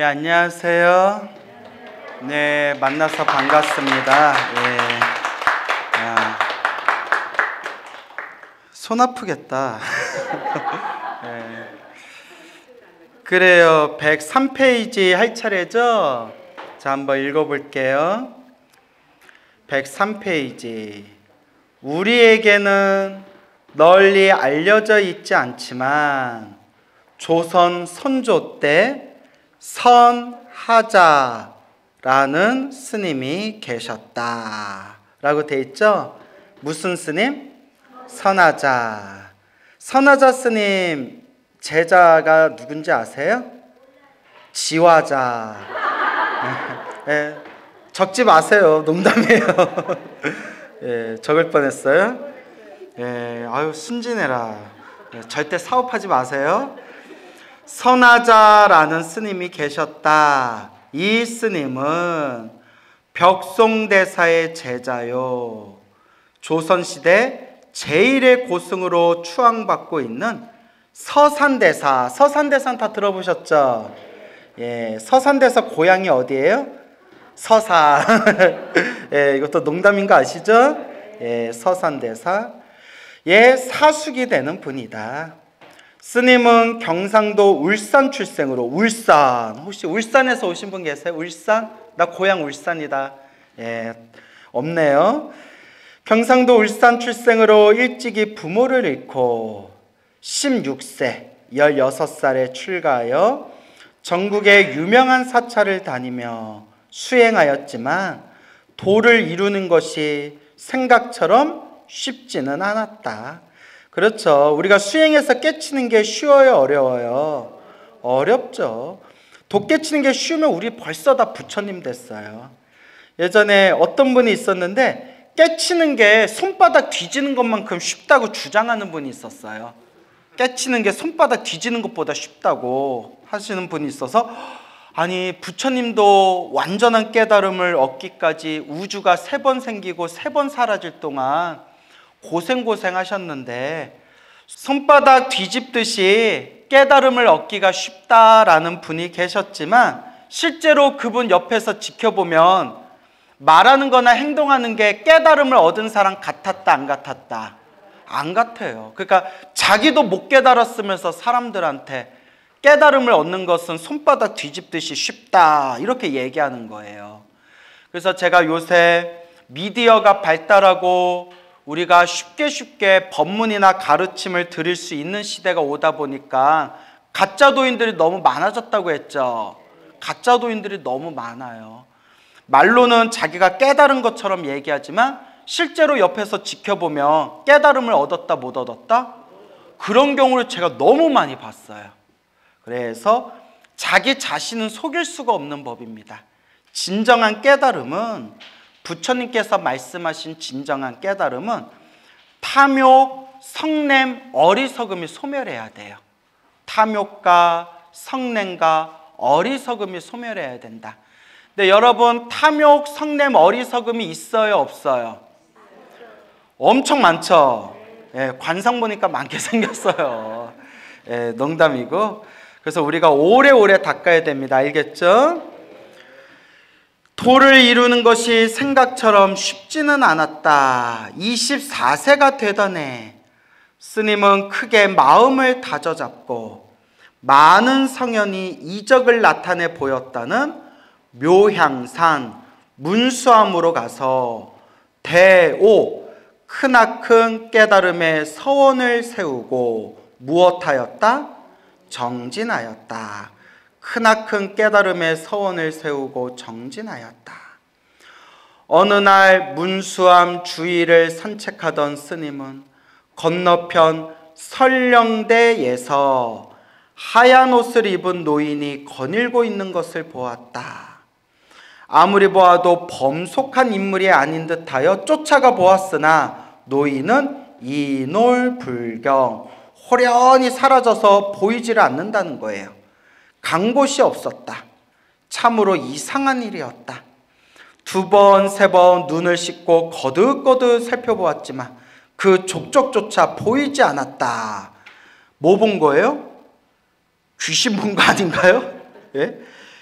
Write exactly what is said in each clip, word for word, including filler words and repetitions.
네, 안녕하세요. 네, 만나서 반갑습니다. 예. 아, 손 아프겠다. 예. 그래요, 백삼 페이지 할 차례죠? 자, 한번 읽어볼게요. 백삼 페이지. 우리에게는 널리 알려져 있지 않지만 조선 선조 때 선하자라는 스님이 계셨다 라고 돼 있죠? 무슨 스님? 선하자. 선하자 스님 제자가 누군지 아세요? 지화자. 네, 적지 마세요. 농담이에요. 예, 적을 뻔했어요. 예, 아유 순진해라. 예, 절대 사업하지 마세요. 선하자라는 스님이 계셨다. 이 스님은 벽송대사의 제자요. 조선시대 제일의 고승으로 추앙받고 있는 서산대사. 서산대사는 다 들어보셨죠? 예, 서산대사 고향이 어디예요? 서산. 예, 이것도 농담인 거 아시죠? 예, 서산대사. 예, 사숙이 되는 분이다. 스님은 경상도 울산 출생으로, 울산, 혹시 울산에서 오신 분 계세요? 울산? 나 고향 울산이다. 예, 없네요. 경상도 울산 출생으로 일찍이 부모를 잃고 십육 세, 열여섯 살에 출가하여 전국의 유명한 사찰을 다니며 수행하였지만 도를 이루는 것이 생각처럼 쉽지는 않았다. 그렇죠. 우리가 수행해서 깨치는 게 쉬워요, 어려워요? 어렵죠. 도 깨치는 게 쉬우면 우리 벌써 다 부처님 됐어요. 예전에 어떤 분이 있었는데 깨치는 게 손바닥 뒤지는 것만큼 쉽다고 주장하는 분이 있었어요. 깨치는 게 손바닥 뒤지는 것보다 쉽다고 하시는 분이 있어서, 아니 부처님도 완전한 깨달음을 얻기까지 우주가 세 번 생기고 세 번 사라질 동안 고생고생 하셨는데 손바닥 뒤집듯이 깨달음을 얻기가 쉽다라는 분이 계셨지만 실제로 그분 옆에서 지켜보면 말하는 거나 행동하는 게 깨달음을 얻은 사람 같았다 안 같았다? 안 같아요. 그러니까 자기도 못 깨달았으면서 사람들한테 깨달음을 얻는 것은 손바닥 뒤집듯이 쉽다 이렇게 얘기하는 거예요. 그래서 제가 요새 미디어가 발달하고 우리가 쉽게 쉽게 법문이나 가르침을 들을 수 있는 시대가 오다 보니까 가짜 도인들이 너무 많아졌다고 했죠. 가짜 도인들이 너무 많아요. 말로는 자기가 깨달은 것처럼 얘기하지만 실제로 옆에서 지켜보면 깨달음을 얻었다 못 얻었다? 그런 경우를 제가 너무 많이 봤어요. 그래서 자기 자신은 속일 수가 없는 법입니다. 진정한 깨달음은, 부처님께서 말씀하신 진정한 깨달음은 탐욕, 성냄, 어리석음이 소멸해야 돼요. 탐욕과 성냄과 어리석음이 소멸해야 된다. 근데 여러분, 탐욕, 성냄, 어리석음이 있어요, 없어요? 엄청 많죠? 예, 관상 보니까 많게 생겼어요. 예, 농담이고. 그래서 우리가 오래오래 닦아야 됩니다. 알겠죠? 도를 이루는 것이 생각처럼 쉽지는 않았다. 이십사 세가 되던 해 스님은 크게 마음을 다져잡고 많은 성현이 이적을 나타내 보였다는 묘향산 문수암으로 가서 대오 크나큰 깨달음의 서원을 세우고 무엇하였다? 정진하였다. 크나큰 깨달음의 서원을 세우고 정진하였다. 어느 날 문수암 주위를 산책하던 스님은 건너편 설령대에서 하얀 옷을 입은 노인이 거닐고 있는 것을 보았다. 아무리 보아도 범속한 인물이 아닌 듯하여 쫓아가 보았으나 노인은 이놀불경, 호련히 사라져서 보이지를 않는다는 거예요. 간 곳이 없었다. 참으로 이상한 일이었다. 두 번, 세 번 눈을 씻고 거듭거듭 살펴보았지만 그 족적조차 보이지 않았다. 뭐 본 거예요? 귀신 본 거 아닌가요? 예?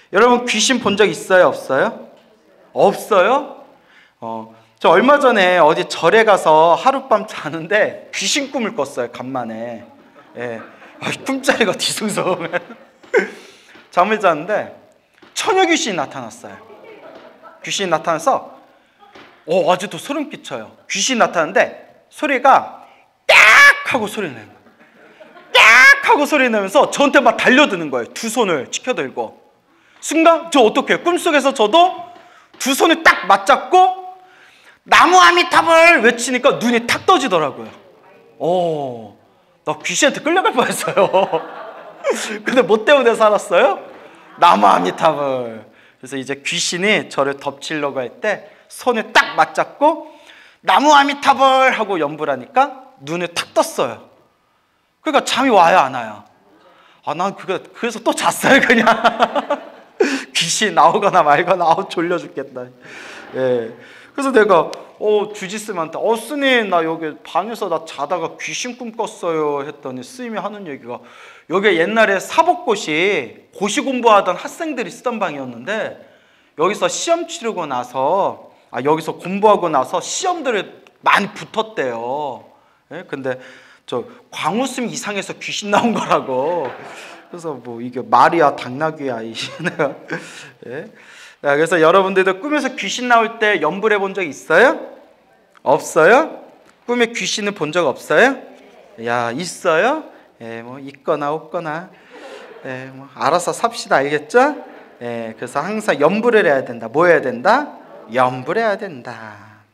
여러분 귀신 본 적 있어요? 없어요? 없어요? 어, 저 얼마 전에 어디 절에 가서 하룻밤 자는데 귀신 꿈을 꿨어요. 간만에. 예. 꿈자리가 뒤숭숭해. 잠을 잤는데 처녀 귀신이 나타났어요. 귀신이 나타나서 어, 아직도 소름 끼쳐요. 귀신이 나타났는데 소리가 딱 하고 소리 내는 거예요. 딱 하고 소리 내면서 저한테 막 달려드는 거예요. 두 손을 치켜들고. 순간 저 어떡해요? 꿈속에서 저도 두 손을 딱 맞잡고 나무 아미타불 외치니까 눈이 탁 떠지더라고요. 오, 나 귀신한테 끌려갈 뻔했어요. 근데 뭐 때문에 살았어요? 나무 아미타불. 그래서 이제 귀신이 저를 덮치려고 할 때 손을 딱 맞잡고 나무 아미타불 하고 연불 하니까 눈을 탁 떴어요. 그러니까 잠이 와요, 안 와요? 아, 난 그거 그래서 또 잤어요, 그냥. 귀신 나오거나 말거나 아우 졸려 죽겠다. 예. 그래서 내가 어 주지스님한테 어 스님 나 여기 방에서 나 자다가 귀신 꿈 꿨어요 했더니 스님이 하는 얘기가 여기 옛날에 사법고시 고시 공부하던 학생들이 쓰던 방이었는데 여기서 시험 치르고 나서 아 여기서 공부하고 나서 시험들을 많이 붙었대요. 예? 근데 저 광우스님 이상해서 귀신 나온 거라고. 그래서 뭐 이게 말이야 당나귀야 이 내가. 예? 그래서 여러분들도 꿈에서 귀신 나올 때 연불해 본 적 있어요? 없어요? 꿈에 귀신을 본 적 없어요? 야 있어요? 예, 뭐 있거나 없거나 예, 뭐 알아서 삽시다. 알겠죠? 예, 그래서 항상 연불을 해야 된다. 뭐 해야 된다? 연불해야 된다.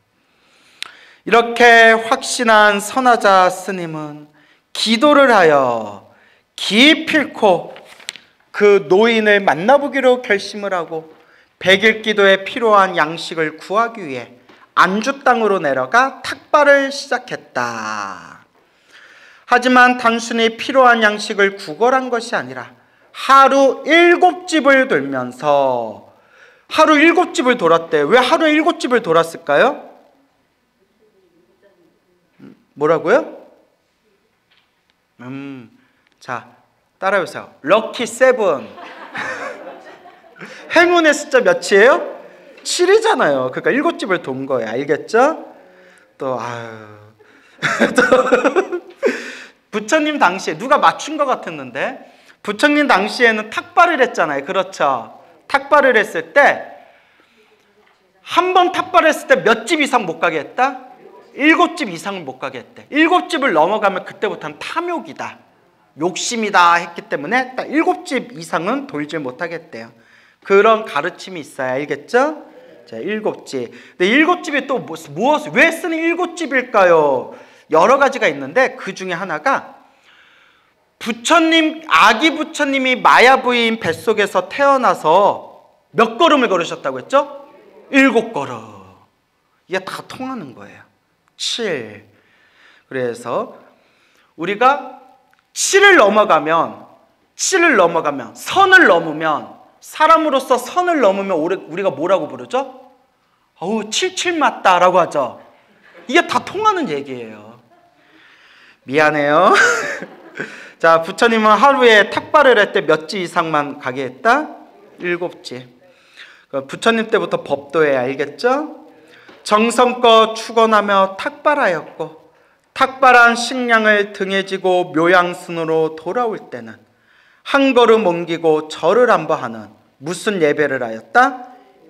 이렇게 확신한 선하자 스님은 기도를 하여 기필코 그 노인을 만나보기로 결심을 하고 백일 기도에 필요한 양식을 구하기 위해 안주 땅으로 내려가 탁발을 시작했다. 하지만 단순히 필요한 양식을 구걸한 것이 아니라 하루 일곱 집을 돌면서 하루 일곱 집을 돌았대. 왜 하루 일곱 집을 돌았을까요? 뭐라고요? 음, 자 따라해보세요. 럭키 세븐. 행운의 숫자 몇이에요? 칠이잖아요. 그러니까 일곱 집을 돈 거예요. 알겠죠? 또 아유. 또 부처님 당시에 누가 맞춘 것 같았는데 부처님 당시에는 탁발을 했잖아요. 그렇죠? 탁발을 했을 때 한 번 탁발을 했을 때 몇 집 이상 못 가게 했다? 일곱 집 이상은 못 가게 했대. 일곱 집을 넘어가면 그때부터는 탐욕이다, 욕심이다 했기 때문에 딱 일곱 집 이상은 돌지 못하겠대요. 그런 가르침이 있어요. 알겠죠? 자, 일곱 집. 근데 일곱 집이 또 무엇, 왜 쓰는 일곱 집일까요? 여러 가지가 있는데 그 중에 하나가 부처님, 아기 부처님이 마야 부인 뱃속에서 태어나서 몇 걸음을 걸으셨다고 했죠? 일곱 걸음. 이게 다 통하는 거예요. 칠. 그래서 우리가 칠을 넘어가면 칠을 넘어가면 선을 넘으면 사람으로서 선을 넘으면 우리가 뭐라고 부르죠? 어우 칠칠 맞다라고 하죠. 이게 다 통하는 얘기예요. 미안해요. 자, 부처님은 하루에 탁발을 할 때 몇 지 이상만 가게 했다? 일곱 지. 부처님 때부터 법도에 알겠죠? 정성껏 축원하며 탁발하였고 탁발한 식량을 등에 지고 묘양순으로 돌아올 때는 한 걸음 옮기고 절을 한번 무슨 예배를 하였다?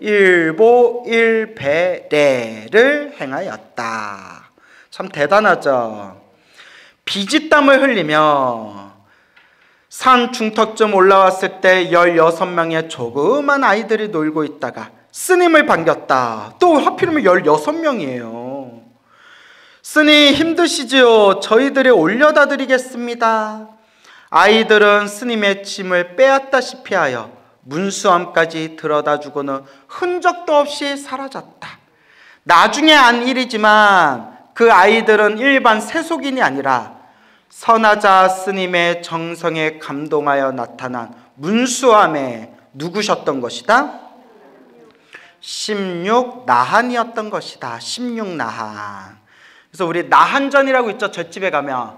일보일배례를 행하였다. 참 대단하죠. 비지땀을 흘리며 산 중턱쯤 올라왔을 때 열여섯 명의 조그만 아이들이 놀고 있다가 스님을 반겼다. 또 하필이면 열여섯 명이에요. 스님 힘드시지요? 저희들이 올려다 드리겠습니다. 아이들은 스님의 짐을 빼앗다시피 하여 문수함까지 들어다 주고는 흔적도 없이 사라졌다. 나중에 안 일이지만 그 아이들은 일반 세속인이 아니라 선하자 스님의 정성에 감동하여 나타난 문수함의 누구셨던 것이다? 십육 나한이었던 것이다. 십육 나한. 그래서 우리 나한전이라고 있죠. 젖집에 가면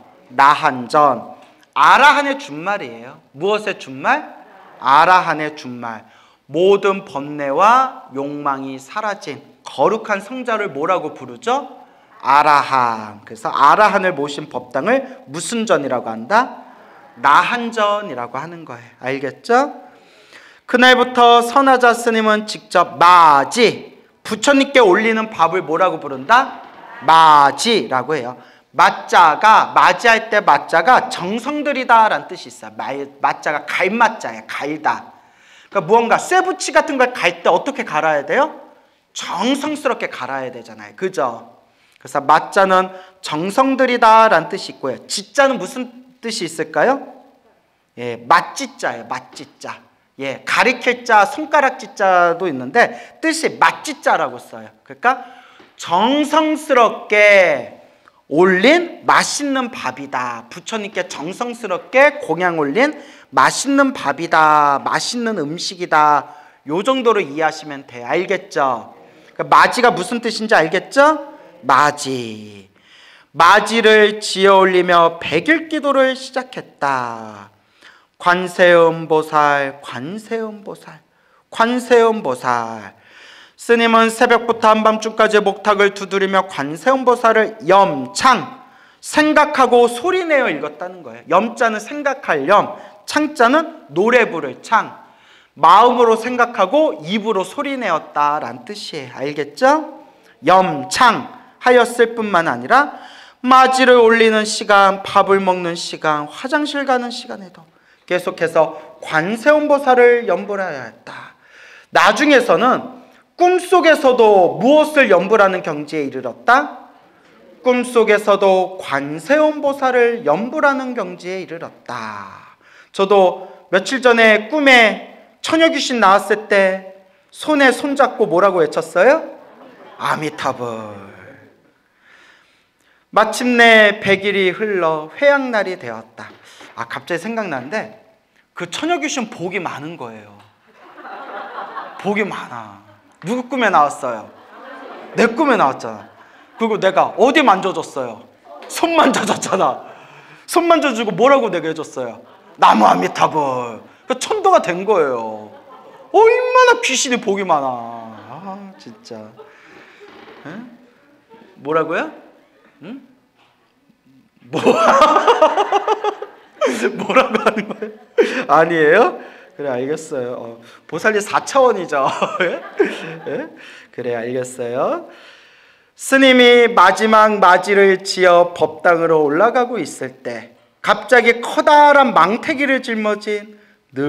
나한전. 아라한의 준말이에요. 무엇의 준말? 아라한의 준말. 모든 번뇌와 욕망이 사라진 거룩한 성자를 뭐라고 부르죠? 아라한. 그래서 아라한을 모신 법당을 무슨 전이라고 한다? 나한전이라고 하는 거예요. 알겠죠? 그날부터 선하자 스님은 직접 마지, 부처님께 올리는 밥을 뭐라고 부른다? 마지라고 해요. 마자가, 맞이할 때 마자가 정성들이다 라는 뜻이 있어요. 마자가 갈마자예요. 갈다. 그러니까 무언가 쇠붙이 같은 걸 갈 때 어떻게 갈아야 돼요? 정성스럽게 갈아야 되잖아요. 그죠? 그래서 마자는 정성들이다 라는 뜻이 있고요. 지자는 무슨 뜻이 있을까요? 예, 맛지자예요. 맛지자. 예, 가리킬 자, 손가락 지자도 있는데 뜻이 맛지자라고 써요. 그러니까 정성스럽게 올린 맛있는 밥이다. 부처님께 정성스럽게 공양 올린 맛있는 밥이다. 맛있는 음식이다. 요 정도로 이해하시면 돼요. 알겠죠? 그러니까 마지가 무슨 뜻인지 알겠죠? 마지. 마지를 지어 올리며 백일 기도를 시작했다. 관세음보살, 관세음보살, 관세음보살. 스님은 새벽부터 한밤중까지 목탁을 두드리며 관세음보살을 염창, 생각하고 소리내어 읽었다는 거예요. 염자는 생각할 염, 창자는 노래 부를 창. 마음으로 생각하고 입으로 소리내었다라는 뜻이에요. 알겠죠? 염창 하였을 뿐만 아니라 마지를 올리는 시간, 밥을 먹는 시간, 화장실 가는 시간에도 계속해서 관세음보살을 염불해야 했다. 나중에서는 꿈속에서도 무엇을 염불하는 경지에 이르렀다? 꿈속에서도 관세음보살을 염불하는 경지에 이르렀다. 저도 며칠 전에 꿈에 처녀귀신 나왔을 때 손에 손잡고 뭐라고 외쳤어요? 아미타불. 마침내 백일이 흘러 회양날이 되었다. 아, 갑자기 생각나는데 그 처녀귀신 복이 많은 거예요. 복이 많아. 누구 꿈에 나왔어요? 내 꿈에 나왔잖아. 그리고 내가 어디 만져줬어요? 손 만져줬잖아. 손 만져주고 뭐라고 내가 해줬어요? 나무 아미타불. 그 천도가 된 거예요. 얼마나 귀신이 복이 많아. 아, 진짜. 에? 뭐라고요? 응? 뭐? 뭐라고 하는 거예요? 아니에요? 그래, 알겠어요. 어, 보살이 사 차원이죠. 예? 예? 그래, 알겠어요. 스님이 마지막 마지를 지어 법당으로 올라가고 있을 때 갑자기 커다란 망태기를 짊어진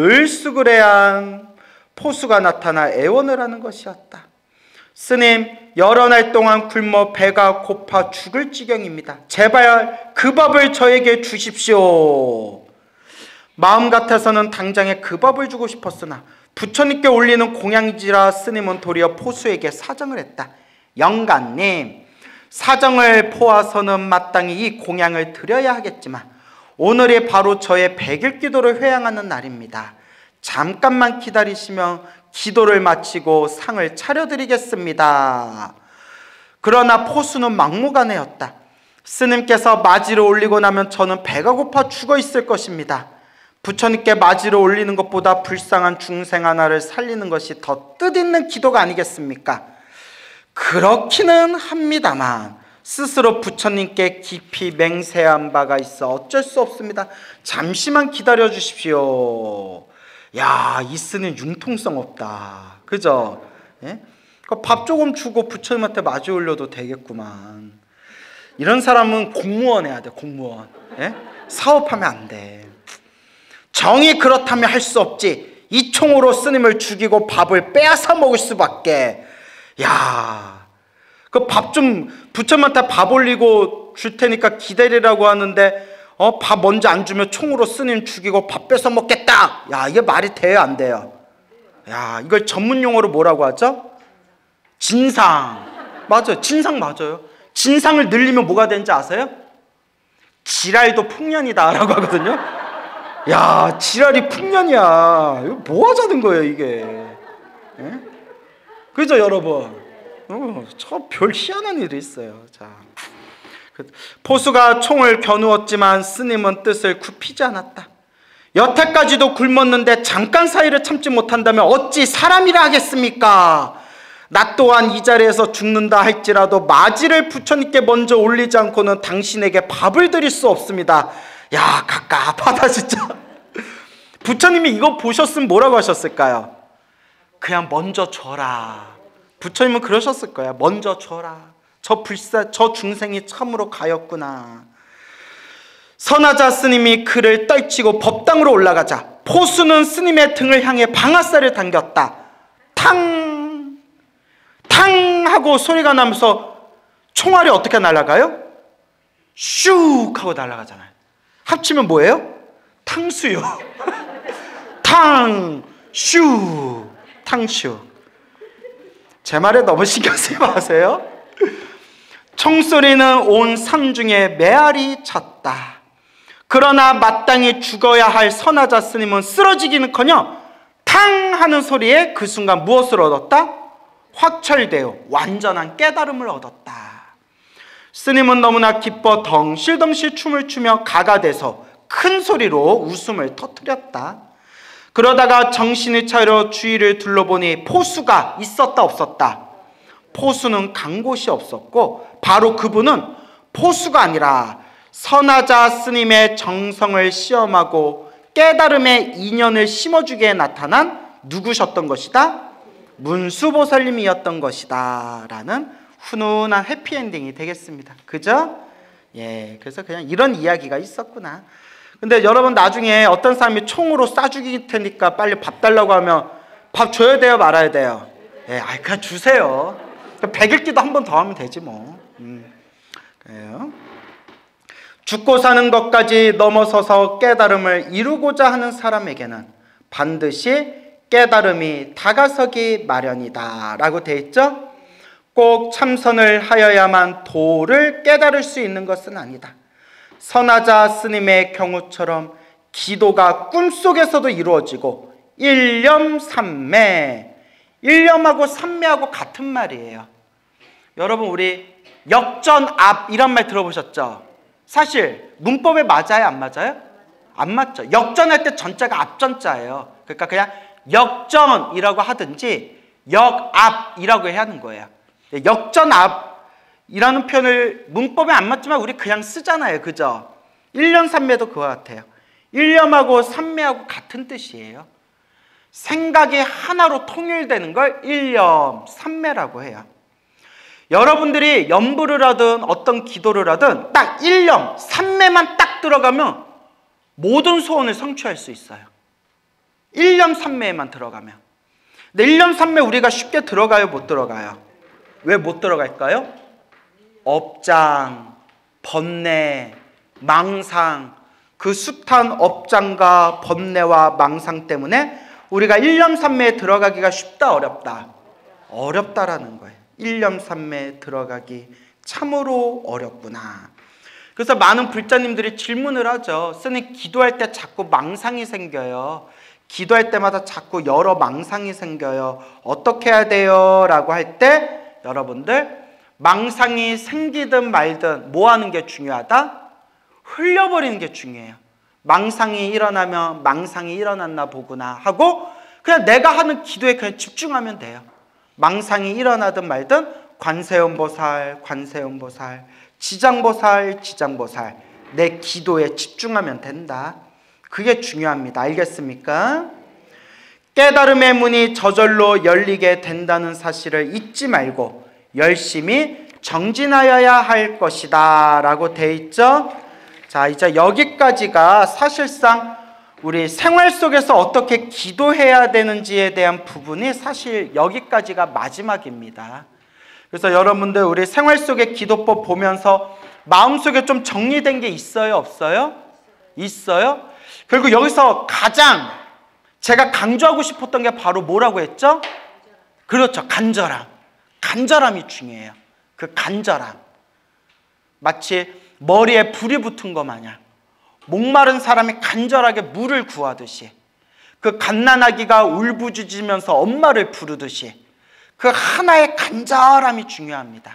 늘수그레한 포수가 나타나 애원을 하는 것이었다. 스님, 여러 날 동안 굶어 배가 고파 죽을 지경입니다. 제발 그 밥을 저에게 주십시오. 마음 같아서는 당장에 그 밥을 주고 싶었으나 부처님께 올리는 공양이지라 스님은 도리어 포수에게 사정을 했다. 영감님, 사정을 포와서는 마땅히 이 공양을 드려야 하겠지만 오늘이 바로 저의 백일 기도를 회양하는 날입니다. 잠깐만 기다리시면 기도를 마치고 상을 차려드리겠습니다. 그러나 포수는 막무가내였다. 스님께서 마지를 올리고 나면 저는 배가 고파 죽어 있을 것입니다. 부처님께 마지를 올리는 것보다 불쌍한 중생 하나를 살리는 것이 더 뜻있는 기도가 아니겠습니까? 그렇기는 합니다만 스스로 부처님께 깊이 맹세한 바가 있어 어쩔 수 없습니다. 잠시만 기다려 주십시오. 야, 이 스님 융통성 없다. 그죠? 예? 밥 조금 주고 부처님한테 마주 올려도 되겠구만. 이런 사람은 공무원 해야 돼. 공무원. 예? 사업하면 안 돼. 정이 그렇다면 할 수 없지. 이 총으로 스님을 죽이고 밥을 빼앗아 먹을 수밖에. 야, 그 밥 좀 부처님한테 밥 올리고 줄 테니까 기다리라고 하는데 어, 밥 먼저 안 주면 총으로 스님 죽이고 밥 뺏어 먹겠다. 야, 이게 말이 돼요, 안 돼요? 야, 이걸 전문 용어로 뭐라고 하죠? 진상. 맞아요. 진상 맞아요. 진상을 늘리면 뭐가 되는지 아세요? 지랄도 풍년이다 라고 하거든요. 야, 지랄이 풍년이야. 이거 뭐 하자는 거예요, 이게. 예? 그죠, 여러분? 어, 저 별 희한한 일이 있어요. 자, 포수가 총을 겨누었지만 스님은 뜻을 굽히지 않았다. 여태까지도 굶었는데 잠깐 사이를 참지 못한다면 어찌 사람이라 하겠습니까? 나 또한 이 자리에서 죽는다 할지라도 마지를 부처님께 먼저 올리지 않고는 당신에게 밥을 드릴 수 없습니다. 야, 갑갑하다 진짜. 부처님이 이거 보셨으면 뭐라고 하셨을까요? 그냥 먼저 줘라. 부처님은 그러셨을 거야. 먼저 줘라. 저 불사, 저 중생이 참으로 가였구나. 선하자 스님이 그를 떨치고 법당으로 올라가자 포수는 스님의 등을 향해 방아쇠를 당겼다. 탕! 탕! 하고 소리가 나면서 총알이 어떻게 날아가요? 슉! 하고 날아가잖아요. 합치면 뭐예요? 탕수요. 탕! 슈! 탕슈. 제 말에 너무 신경 쓰지 마세요. 총소리는 온 상중에 메아리 쳤다. 그러나 마땅히 죽어야 할 선하자 스님은 쓰러지기는커녕 탕 하는 소리에 그 순간 무엇을 얻었다? 확철되어 완전한 깨달음을 얻었다. 스님은 너무나 기뻐 덩실덩실 춤을 추며 가가돼서 큰 소리로 웃음을 터뜨렸다. 그러다가 정신이 차려 주위를 둘러보니 포수가 있었다 없었다? 포수는 간 곳이 없었고 바로 그분은 포수가 아니라 선하자 스님의 정성을 시험하고 깨달음의 인연을 심어주기에 나타난 누구셨던 것이다? 문수보살님이었던 것이다 라는 훈훈한 해피엔딩이 되겠습니다. 그죠? 예, 그래서 그냥 이런 이야기가 있었구나. 근데 여러분 나중에 어떤 사람이 총으로 쏴 죽일 테니까 빨리 밥 달라고 하면 밥 줘야 돼요 말아야 돼요? 예, 아, 그냥 주세요. 백일기도 한 번 더 하면 되지 뭐. 음, 그래요. 죽고 사는 것까지 넘어서서 깨달음을 이루고자 하는 사람에게는 반드시 깨달음이 다가서기 마련이다 라고 되어 있죠. 꼭 참선을 하여야만 도를 깨달을 수 있는 것은 아니다. 선하자 스님의 경우처럼 기도가 꿈속에서도 이루어지고 일념삼매, 일념하고 삼매하고 같은 말이에요. 여러분 우리 역전압 이런 말 들어보셨죠? 사실 문법에 맞아요 안 맞아요? 안 맞죠. 역전할 때 전자가 앞전자예요. 그러니까 그냥 역전이라고 하든지 역압이라고 해야 하는 거예요. 역전압이라는 표현을 문법에 안 맞지만 우리 그냥 쓰잖아요. 그죠? 일념삼매도 그와 같아요. 일념하고 삼매하고 같은 뜻이에요. 생각이 하나로 통일되는 걸 일념삼매라고 해요. 여러분들이 연부를 하든 어떤 기도를 하든 딱 일념, 삼매만 딱 들어가면 모든 소원을 성취할 수 있어요. 일념, 삼매에만 들어가면. 근데 일념, 삼매 우리가 쉽게 들어가요? 못 들어가요? 왜 못 들어갈까요? 업장, 번뇌, 망상, 그 숱한 업장과 번뇌와 망상 때문에 우리가 일념, 삼매에 들어가기가 쉽다, 어렵다? 어렵다라는 거예요. 일념삼매에 들어가기 참으로 어렵구나. 그래서 많은 불자님들이 질문을 하죠. 스님 기도할 때 자꾸 망상이 생겨요. 기도할 때마다 자꾸 여러 망상이 생겨요. 어떻게 해야 돼요? 라고 할 때 여러분들 망상이 생기든 말든 뭐 하는 게 중요하다? 흘려버리는 게 중요해요. 망상이 일어나면 망상이 일어났나 보구나 하고 그냥 내가 하는 기도에 그냥 집중하면 돼요. 망상이 일어나든 말든 관세음보살, 관세음보살, 지장보살, 지장보살 내 기도에 집중하면 된다. 그게 중요합니다. 알겠습니까? 깨달음의 문이 저절로 열리게 된다는 사실을 잊지 말고 열심히 정진하여야 할 것이다 라고 돼 있죠. 자, 이제 여기까지가 사실상 우리 생활 속에서 어떻게 기도해야 되는지에 대한 부분이 사실 여기까지가 마지막입니다. 그래서 여러분들 우리 생활 속의 기도법 보면서 마음속에 좀 정리된 게 있어요? 없어요? 있어요? 그리고 여기서 가장 제가 강조하고 싶었던 게 바로 뭐라고 했죠? 그렇죠. 간절함. 간절함이 중요해요. 그 간절함. 마치 머리에 불이 붙은 것 마냥 목마른 사람이 간절하게 물을 구하듯이 그 갓난아기가 울부짖으면서 엄마를 부르듯이 그 하나의 간절함이 중요합니다.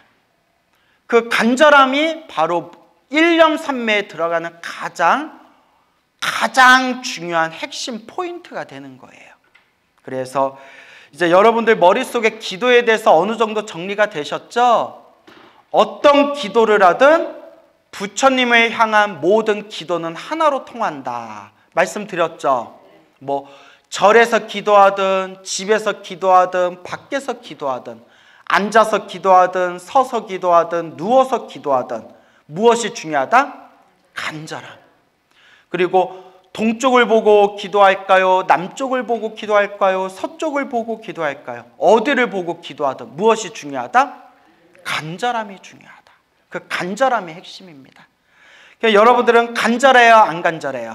그 간절함이 바로 일념삼매에 들어가는 가장 가장 중요한 핵심 포인트가 되는 거예요. 그래서 이제 여러분들 머릿속에 기도에 대해서 어느 정도 정리가 되셨죠? 어떤 기도를 하든 부처님을 향한 모든 기도는 하나로 통한다 말씀드렸죠. 뭐 절에서 기도하든 집에서 기도하든 밖에서 기도하든 앉아서 기도하든 서서 기도하든 누워서 기도하든 무엇이 중요하다? 간절함. 그리고 동쪽을 보고 기도할까요? 남쪽을 보고 기도할까요? 서쪽을 보고 기도할까요? 어디를 보고 기도하든 무엇이 중요하다? 간절함이 중요하다. 그 간절함이 핵심입니다. 그러니까 여러분들은 간절해요? 안 간절해요?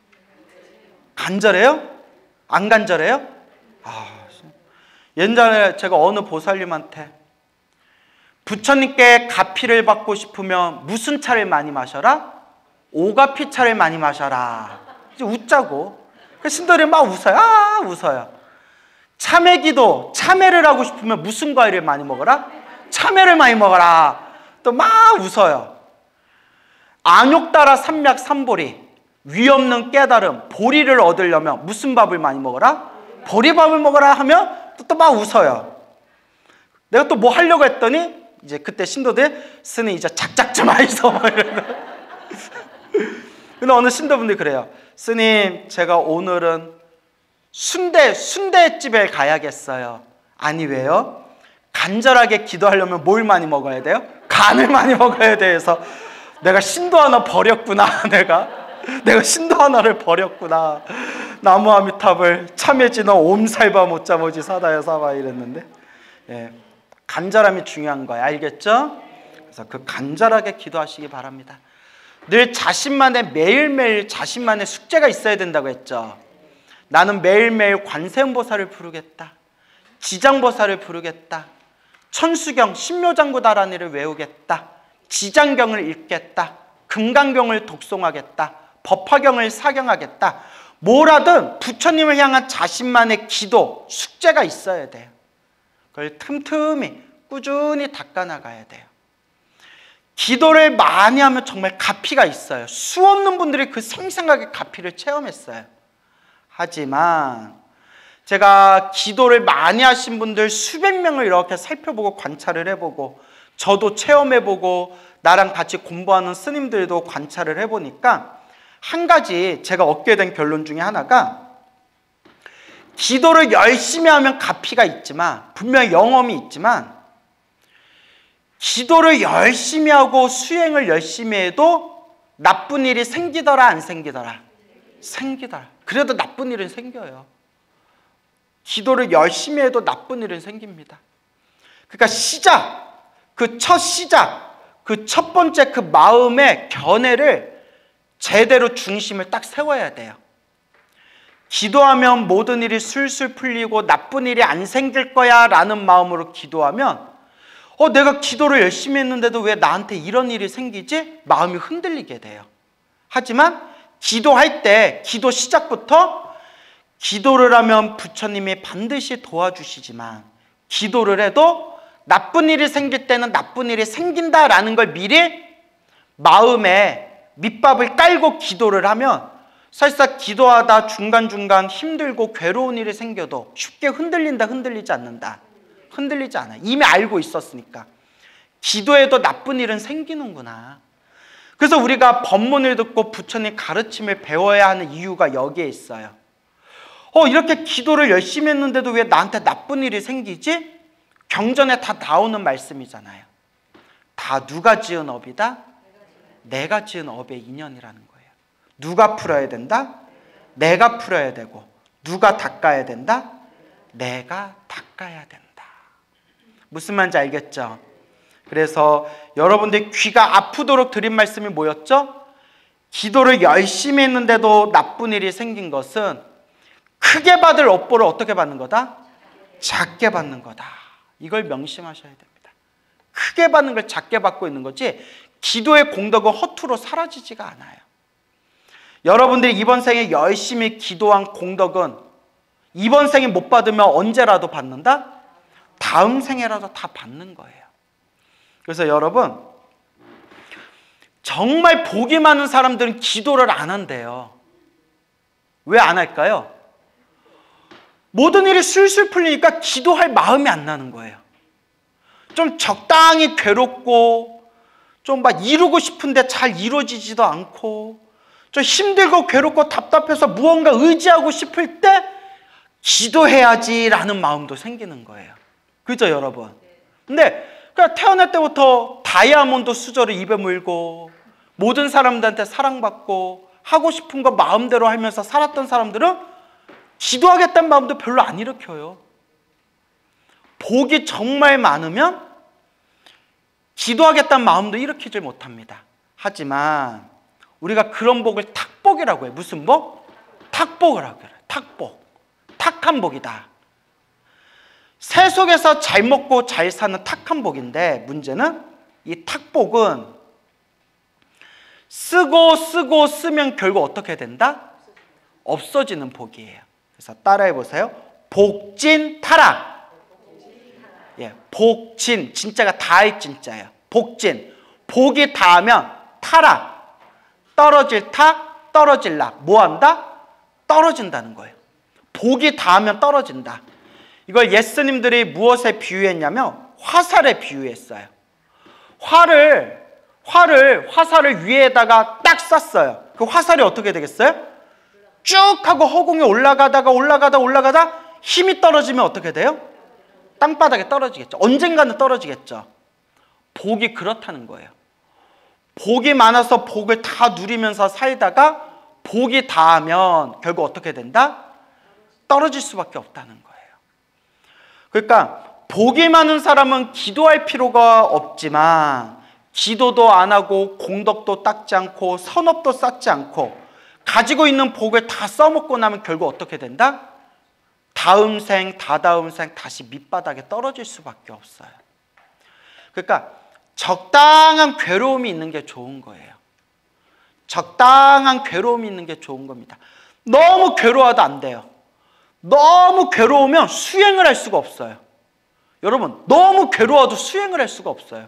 간절해요? 안 간절해요? 아, 옛날에 제가 어느 보살님한테 부처님께 가피를 받고 싶으면 무슨 차를 많이 마셔라? 오가피 차를 많이 마셔라. 이제 웃자고. 그 신도들이 막 웃어요. 아, 웃어요. 참회기도, 참회를 하고 싶으면 무슨 과일을 많이 먹어라? 참외를 많이 먹어라. 또 막 웃어요. 안욕따라 삼약 삼보리, 위없는 깨달음, 보리를 얻으려면 무슨 밥을 많이 먹어라? 보리밥을 먹어라 하면 또 막 웃어요. 내가 또 뭐 하려고 했더니 이제 그때 신도들 스님 이제 작작 좀 하이소 근데 어느 신도분들이 그래요. 스님, 제가 오늘은 순대, 순대집에 가야겠어요. 아니, 왜요? 간절하게 기도하려면 뭘 많이 먹어야 돼요? 간을 많이 먹어야 돼서 내가 신도 하나 버렸구나. 내가 내가 신도 하나를 버렸구나. 나무 아미탑을 참해지너 옴살바 못자모지 사다야 사바 이랬는데, 예, 간절함이 중요한 거예요. 알겠죠? 그래서 그 간절하게 기도하시기 바랍니다. 늘 자신만의 매일매일 자신만의 숙제가 있어야 된다고 했죠. 나는 매일매일 관세음보살을 부르겠다. 지장보살을 부르겠다. 천수경, 신묘장구다라니를 외우겠다. 지장경을 읽겠다. 금강경을 독송하겠다. 법화경을 사경하겠다. 뭐라든 부처님을 향한 자신만의 기도, 숙제가 있어야 돼요. 그걸 틈틈이 꾸준히 닦아나가야 돼요. 기도를 많이 하면 정말 가피가 있어요. 수 없는 분들이 그 생생하게 가피를 체험했어요. 하지만 제가 기도를 많이 하신 분들 수백 명을 이렇게 살펴보고 관찰을 해보고, 저도 체험해보고 나랑 같이 공부하는 스님들도 관찰을 해보니까 한 가지 제가 얻게 된 결론 중에 하나가, 기도를 열심히 하면 가피가 있지만, 분명히 영험이 있지만, 기도를 열심히 하고 수행을 열심히 해도 나쁜 일이 생기더라 안 생기더라? 생기더라. 그래도 나쁜 일은 생겨요. 기도를 열심히 해도 나쁜 일은 생깁니다. 그러니까 시작, 그 첫 시작, 그 첫 번째 그 마음의 견해를 제대로 중심을 딱 세워야 돼요. 기도하면 모든 일이 술술 풀리고 나쁜 일이 안 생길 거야 라는 마음으로 기도하면, 어, 내가 기도를 열심히 했는데도 왜 나한테 이런 일이 생기지? 마음이 흔들리게 돼요. 하지만 기도할 때, 기도 시작부터 기도를 하면 부처님이 반드시 도와주시지만, 기도를 해도 나쁜 일이 생길 때는 나쁜 일이 생긴다라는 걸 미리 마음에 밑밥을 깔고 기도를 하면, 설사 기도하다 중간중간 힘들고 괴로운 일이 생겨도 쉽게 흔들린다, 흔들리지 않는다. 흔들리지 않아요. 이미 알고 있었으니까. 기도해도 나쁜 일은 생기는구나. 그래서 우리가 법문을 듣고 부처님 가르침을 배워야 하는 이유가 여기에 있어요. 어, 이렇게 기도를 열심히 했는데도 왜 나한테 나쁜 일이 생기지? 경전에 다 나오는 말씀이잖아요. 다 누가 지은 업이다? 내가 지은 업의 인연이라는 거예요. 누가 풀어야 된다? 내가 풀어야 되고. 누가 닦아야 된다? 내가 닦아야 된다. 무슨 말인지 알겠죠? 그래서 여러분들 귀가 아프도록 드린 말씀이 뭐였죠? 기도를 열심히 했는데도 나쁜 일이 생긴 것은 크게 받을 업보를 어떻게 받는 거다? 작게 받는 거다. 이걸 명심하셔야 됩니다. 크게 받는 걸 작게 받고 있는 거지, 기도의 공덕은 허투루 사라지지가 않아요. 여러분들이 이번 생에 열심히 기도한 공덕은 이번 생에 못 받으면 언제라도 받는다? 다음 생에라도 다 받는 거예요. 그래서 여러분, 정말 복이 많은 사람들은 기도를 안 한대요. 왜 안 할까요? 모든 일이 술술 풀리니까 기도할 마음이 안 나는 거예요. 좀 적당히 괴롭고 좀 막 이루고 싶은데 잘 이루어지지도 않고 좀 힘들고 괴롭고 답답해서 무언가 의지하고 싶을 때 기도해야지라는 마음도 생기는 거예요. 그죠, 여러분? 근데 그냥 태어날 때부터 다이아몬드 수저를 입에 물고 모든 사람들한테 사랑받고 하고 싶은 거 마음대로 하면서 살았던 사람들은 기도하겠다는 마음도 별로 안 일으켜요. 복이 정말 많으면 기도하겠다는 마음도 일으키지 못합니다. 하지만 우리가 그런 복을 탁복이라고 해요. 무슨 복? 탁복이라고 해요. 탁복. 탁한 복이다. 세속에서 잘 먹고 잘 사는 탁한 복인데 문제는 이 탁복은 쓰고 쓰고 쓰면 결국 어떻게 된다? 없어지는 복이에요. 그래서 따라해 보세요. 복진 타락. 예, 복진, 진짜가 다할 진짜예요. 복진, 복이 닿으면 타락, 떨어질 탁, 떨어질 락. 뭐 한다? 떨어진다는 거예요. 복이 닿으면 떨어진다. 이걸 예수님들이 무엇에 비유했냐면 화살에 비유했어요. 활을, 활을, 화살을 위에다가 딱 쐈어요. 그 화살이 어떻게 되겠어요? 쭉 하고 허공에 올라가다가 올라가다 올라가다 힘이 떨어지면 어떻게 돼요? 땅바닥에 떨어지겠죠. 언젠가는 떨어지겠죠. 복이 그렇다는 거예요. 복이 많아서 복을 다 누리면서 살다가 복이 닿으면 결국 어떻게 된다? 떨어질 수밖에 없다는 거예요. 그러니까 복이 많은 사람은 기도할 필요가 없지만 기도도 안 하고 공덕도 닦지 않고 선업도 쌓지 않고 가지고 있는 복을 다 써먹고 나면 결국 어떻게 된다? 다음 생, 다다음 생 다시 밑바닥에 떨어질 수밖에 없어요. 그러니까 적당한 괴로움이 있는 게 좋은 거예요. 적당한 괴로움이 있는 게 좋은 겁니다. 너무 괴로워도 안 돼요. 너무 괴로우면 수행을 할 수가 없어요. 여러분, 너무 괴로워도 수행을 할 수가 없어요.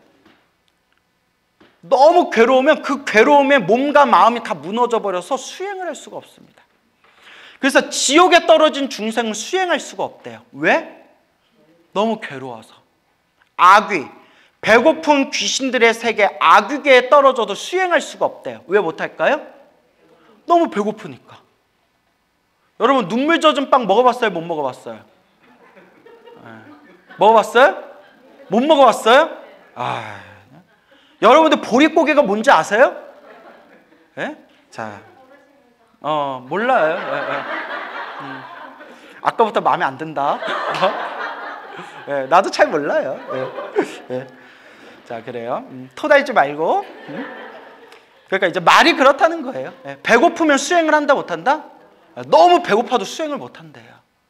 너무 괴로우면 그 괴로움에 몸과 마음이 다 무너져 버려서 수행을 할 수가 없습니다. 그래서 지옥에 떨어진 중생은 수행할 수가 없대요. 왜? 너무 괴로워서. 악귀, 배고픈 귀신들의 세계 악귀계에 떨어져도 수행할 수가 없대요. 왜 못할까요? 너무 배고프니까. 여러분, 눈물 젖은 빵 먹어봤어요? 못 먹어봤어요? 네. 먹어봤어요? 못 먹어봤어요? 아, 여러분들 보릿고개가 뭔지 아세요? 네? 자, 어 몰라요. 네, 네. 음. 아까부터 마음에 안 든다. 네, 나도 잘 몰라요. 네. 네. 자, 그래요. 음, 토달지 말고. 음. 그러니까 이제 말이 그렇다는 거예요. 네. 배고프면 수행을 한다 못한다? 너무 배고파도 수행을 못한대요.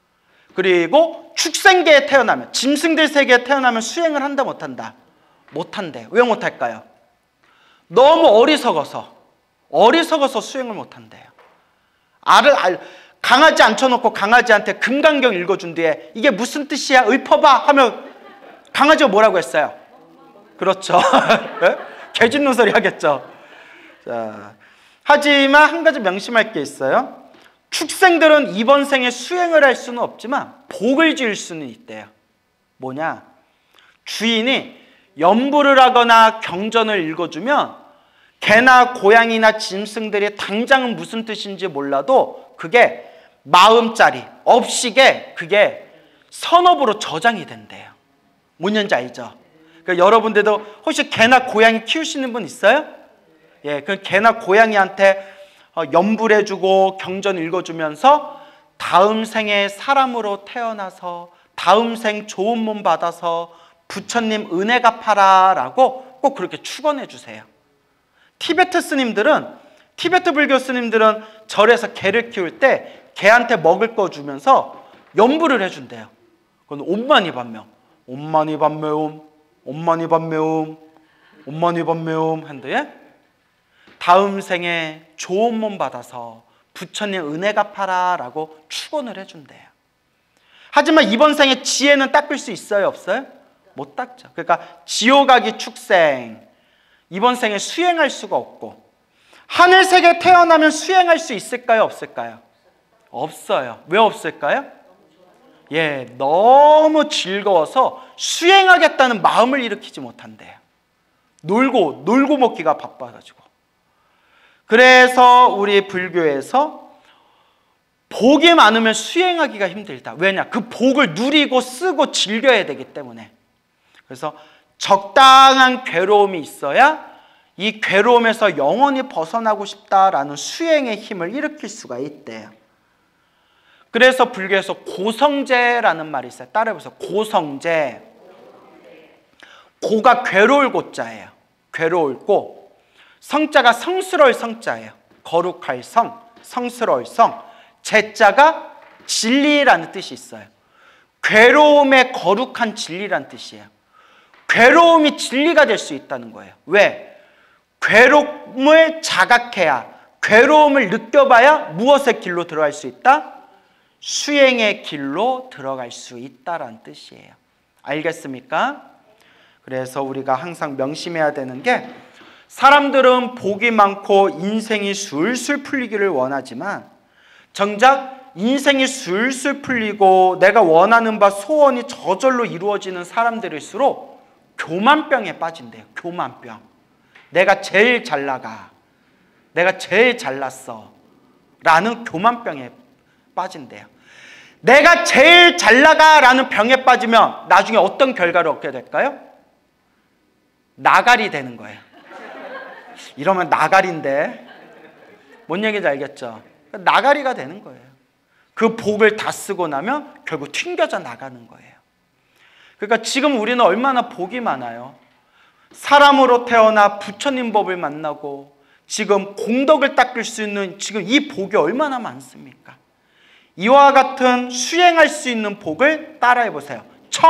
그리고 축생계에 태어나면, 짐승들 세계에 태어나면 수행을 한다 못한다? 못한대요. 왜 못할까요? 너무 어리석어서 어리석어서 수행을 못한대요. 알을 알, 강아지 앉혀놓고 강아지한테 금강경 읽어준 뒤에 이게 무슨 뜻이야? 읊어봐 하면 강아지가 뭐라고 했어요? 그렇죠. 네? 개짖는 소리 하겠죠. 자, 하지만 한 가지 명심할 게 있어요. 축생들은 이번 생에 수행을 할 수는 없지만 복을 지을 수는 있대요. 뭐냐? 주인이 연부를 하거나 경전을 읽어주면 개나 고양이나 짐승들이 당장은 무슨 뜻인지 몰라도 그게 마음짜리, 업식에 그게 선업으로 저장이 된대요. 뭔지 알죠? 그러니까 여러분들도 혹시 개나 고양이 키우시는 분 있어요? 예, 그 개나 고양이한테 연불해주고 경전 읽어주면서 다음 생에 사람으로 태어나서 다음 생 좋은 몸 받아서 부처님 은혜 갚아라 라고 꼭 그렇게 축원해 주세요. 티베트 스님들은, 티베트 불교 스님들은 절에서 개를 키울 때 개한테 먹을 거 주면서 연불을 해준대요. 그건 옴마니 밤명, 옴마니 밤매옴, 옴마니 밤매옴, 옴마니 밤매옴 한데 다음 생에 좋은 몸 받아서 부처님 은혜 갚아라 라고 축원을 해준대요. 하지만 이번 생에 지혜는 닦을 수 있어요? 없어요? 못 닦죠. 그러니까 지옥 가기 축생, 이번 생에 수행할 수가 없고, 하늘세계 태어나면 수행할 수 있을까요? 없을까요? 없어요. 왜 없을까요? 예, 너무 즐거워서 수행하겠다는 마음을 일으키지 못한대요. 놀고 놀고 먹기가 바빠가지고. 그래서 우리 불교에서 복이 많으면 수행하기가 힘들다. 왜냐? 그 복을 누리고 쓰고 즐겨야 되기 때문에. 그래서 적당한 괴로움이 있어야 이 괴로움에서 영원히 벗어나고 싶다라는 수행의 힘을 일으킬 수가 있대요. 그래서 불교에서 고성제라는 말이 있어요. 따라해보세요. 고성제. 고가 괴로울 고자예요. 괴로울 고. 성자가 성스러울 성자예요. 거룩할 성, 성스러울 성. 제자가 진리라는 뜻이 있어요. 괴로움의 거룩한 진리라는 뜻이에요. 괴로움이 진리가 될 수 있다는 거예요. 왜? 괴로움을 자각해야, 괴로움을 느껴봐야 무엇의 길로 들어갈 수 있다? 수행의 길로 들어갈 수 있다라는 뜻이에요. 알겠습니까? 그래서 우리가 항상 명심해야 되는 게, 사람들은 복이 많고 인생이 술술 풀리기를 원하지만 정작 인생이 술술 풀리고 내가 원하는 바 소원이 저절로 이루어지는 사람들일수록 교만병에 빠진대요. 교만병. 내가 제일 잘 나가, 내가 제일 잘났어 라는 교만병에 빠진대요. 내가 제일 잘 나가 라는 병에 빠지면 나중에 어떤 결과를 얻게 될까요? 나가리 되는 거예요. 이러면 나가리인데 뭔 얘기인지 알겠죠? 나가리가 되는 거예요. 그 복을 다 쓰고 나면 결국 튕겨져 나가는 거예요. 그러니까 지금 우리는 얼마나 복이 많아요. 사람으로 태어나 부처님 법을 만나고 지금 공덕을 닦을 수 있는 지금 이 복이 얼마나 많습니까? 이와 같은 수행할 수 있는 복을 따라해 보세요.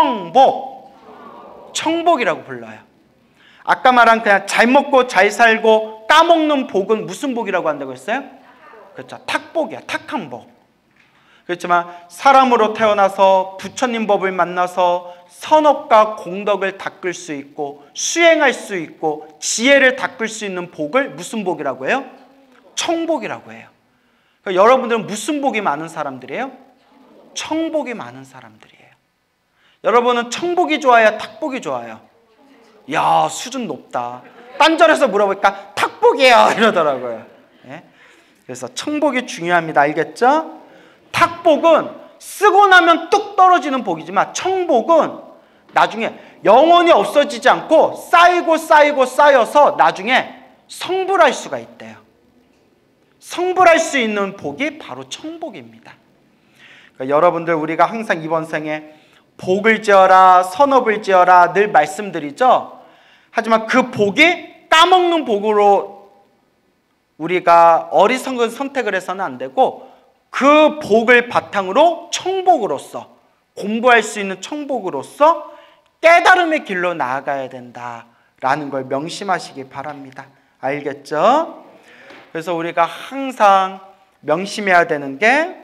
청복. 청복이라고 불러요. 아까 말한 그냥 잘 먹고 잘 살고 까먹는 복은 무슨 복이라고 한다고 했어요? 그렇죠. 탁복이야. 탁한 복. 그렇지만 사람으로 태어나서 부처님 법을 만나서 선업과 공덕을 닦을 수 있고 수행할 수 있고 지혜를 닦을 수 있는 복을 무슨 복이라고 해요? 청복이라고 해요. 그러니까 여러분들은 무슨 복이 많은 사람들이에요? 청복이 많은 사람들이에요. 여러분은 청복이 좋아요? 탁복이 좋아요? 야, 수준 높다. 딴절에서 물어보니까 탁복이에요 이러더라고요. 예? 그래서 청복이 중요합니다. 알겠죠? 탁복은 쓰고 나면 뚝 떨어지는 복이지만 청복은 나중에 영원히 없어지지 않고 쌓이고 쌓이고 쌓여서 나중에 성불할 수가 있대요. 성불할 수 있는 복이 바로 청복입니다. 그러니까 여러분들, 우리가 항상 이번 생에 복을 지어라, 선업을 지어라 늘 말씀드리죠. 하지만 그 복이 까먹는 복으로 우리가 어리석은 선택을 해서는 안 되고 그 복을 바탕으로 청복으로서, 공부할 수 있는 청복으로서 깨달음의 길로 나아가야 된다라는 걸 명심하시기 바랍니다. 알겠죠? 그래서 우리가 항상 명심해야 되는 게,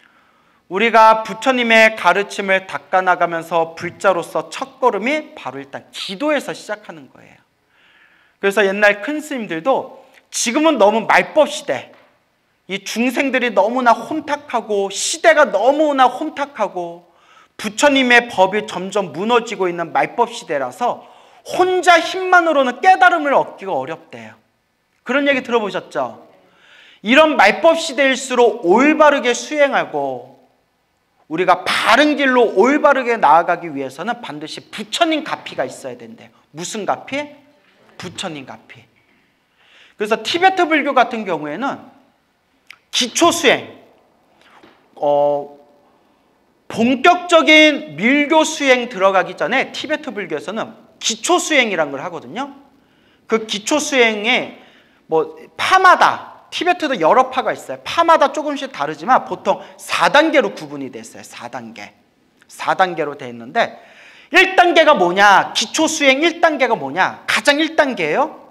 우리가 부처님의 가르침을 닦아나가면서 불자로서 첫걸음이 바로 일단 기도에서 시작하는 거예요. 그래서 옛날 큰 스님들도 지금은 너무 말법 시대, 이 중생들이 너무나 혼탁하고 시대가 너무나 혼탁하고 부처님의 법이 점점 무너지고 있는 말법 시대라서 혼자 힘만으로는 깨달음을 얻기가 어렵대요. 그런 얘기 들어보셨죠? 이런 말법 시대일수록 올바르게 수행하고 우리가 바른 길로 올바르게 나아가기 위해서는 반드시 부처님 가피가 있어야 된대요. 무슨 가피? 부처님 가피. 그래서 티베트 불교 같은 경우에는 기초 수행, 어, 본격적인 밀교 수행 들어가기 전에 티베트 불교에서는 기초 수행이라는 걸 하거든요. 그 기초 수행에 뭐 파마다, 티베트도 여러 파가 있어요. 파마다 조금씩 다르지만 보통 사 단계로 구분이 됐어요. 사 단계. 사 단계로 되어 있는데 일 단계가 뭐냐? 기초 수행 일 단계가 뭐냐? 가장 일 단계예요.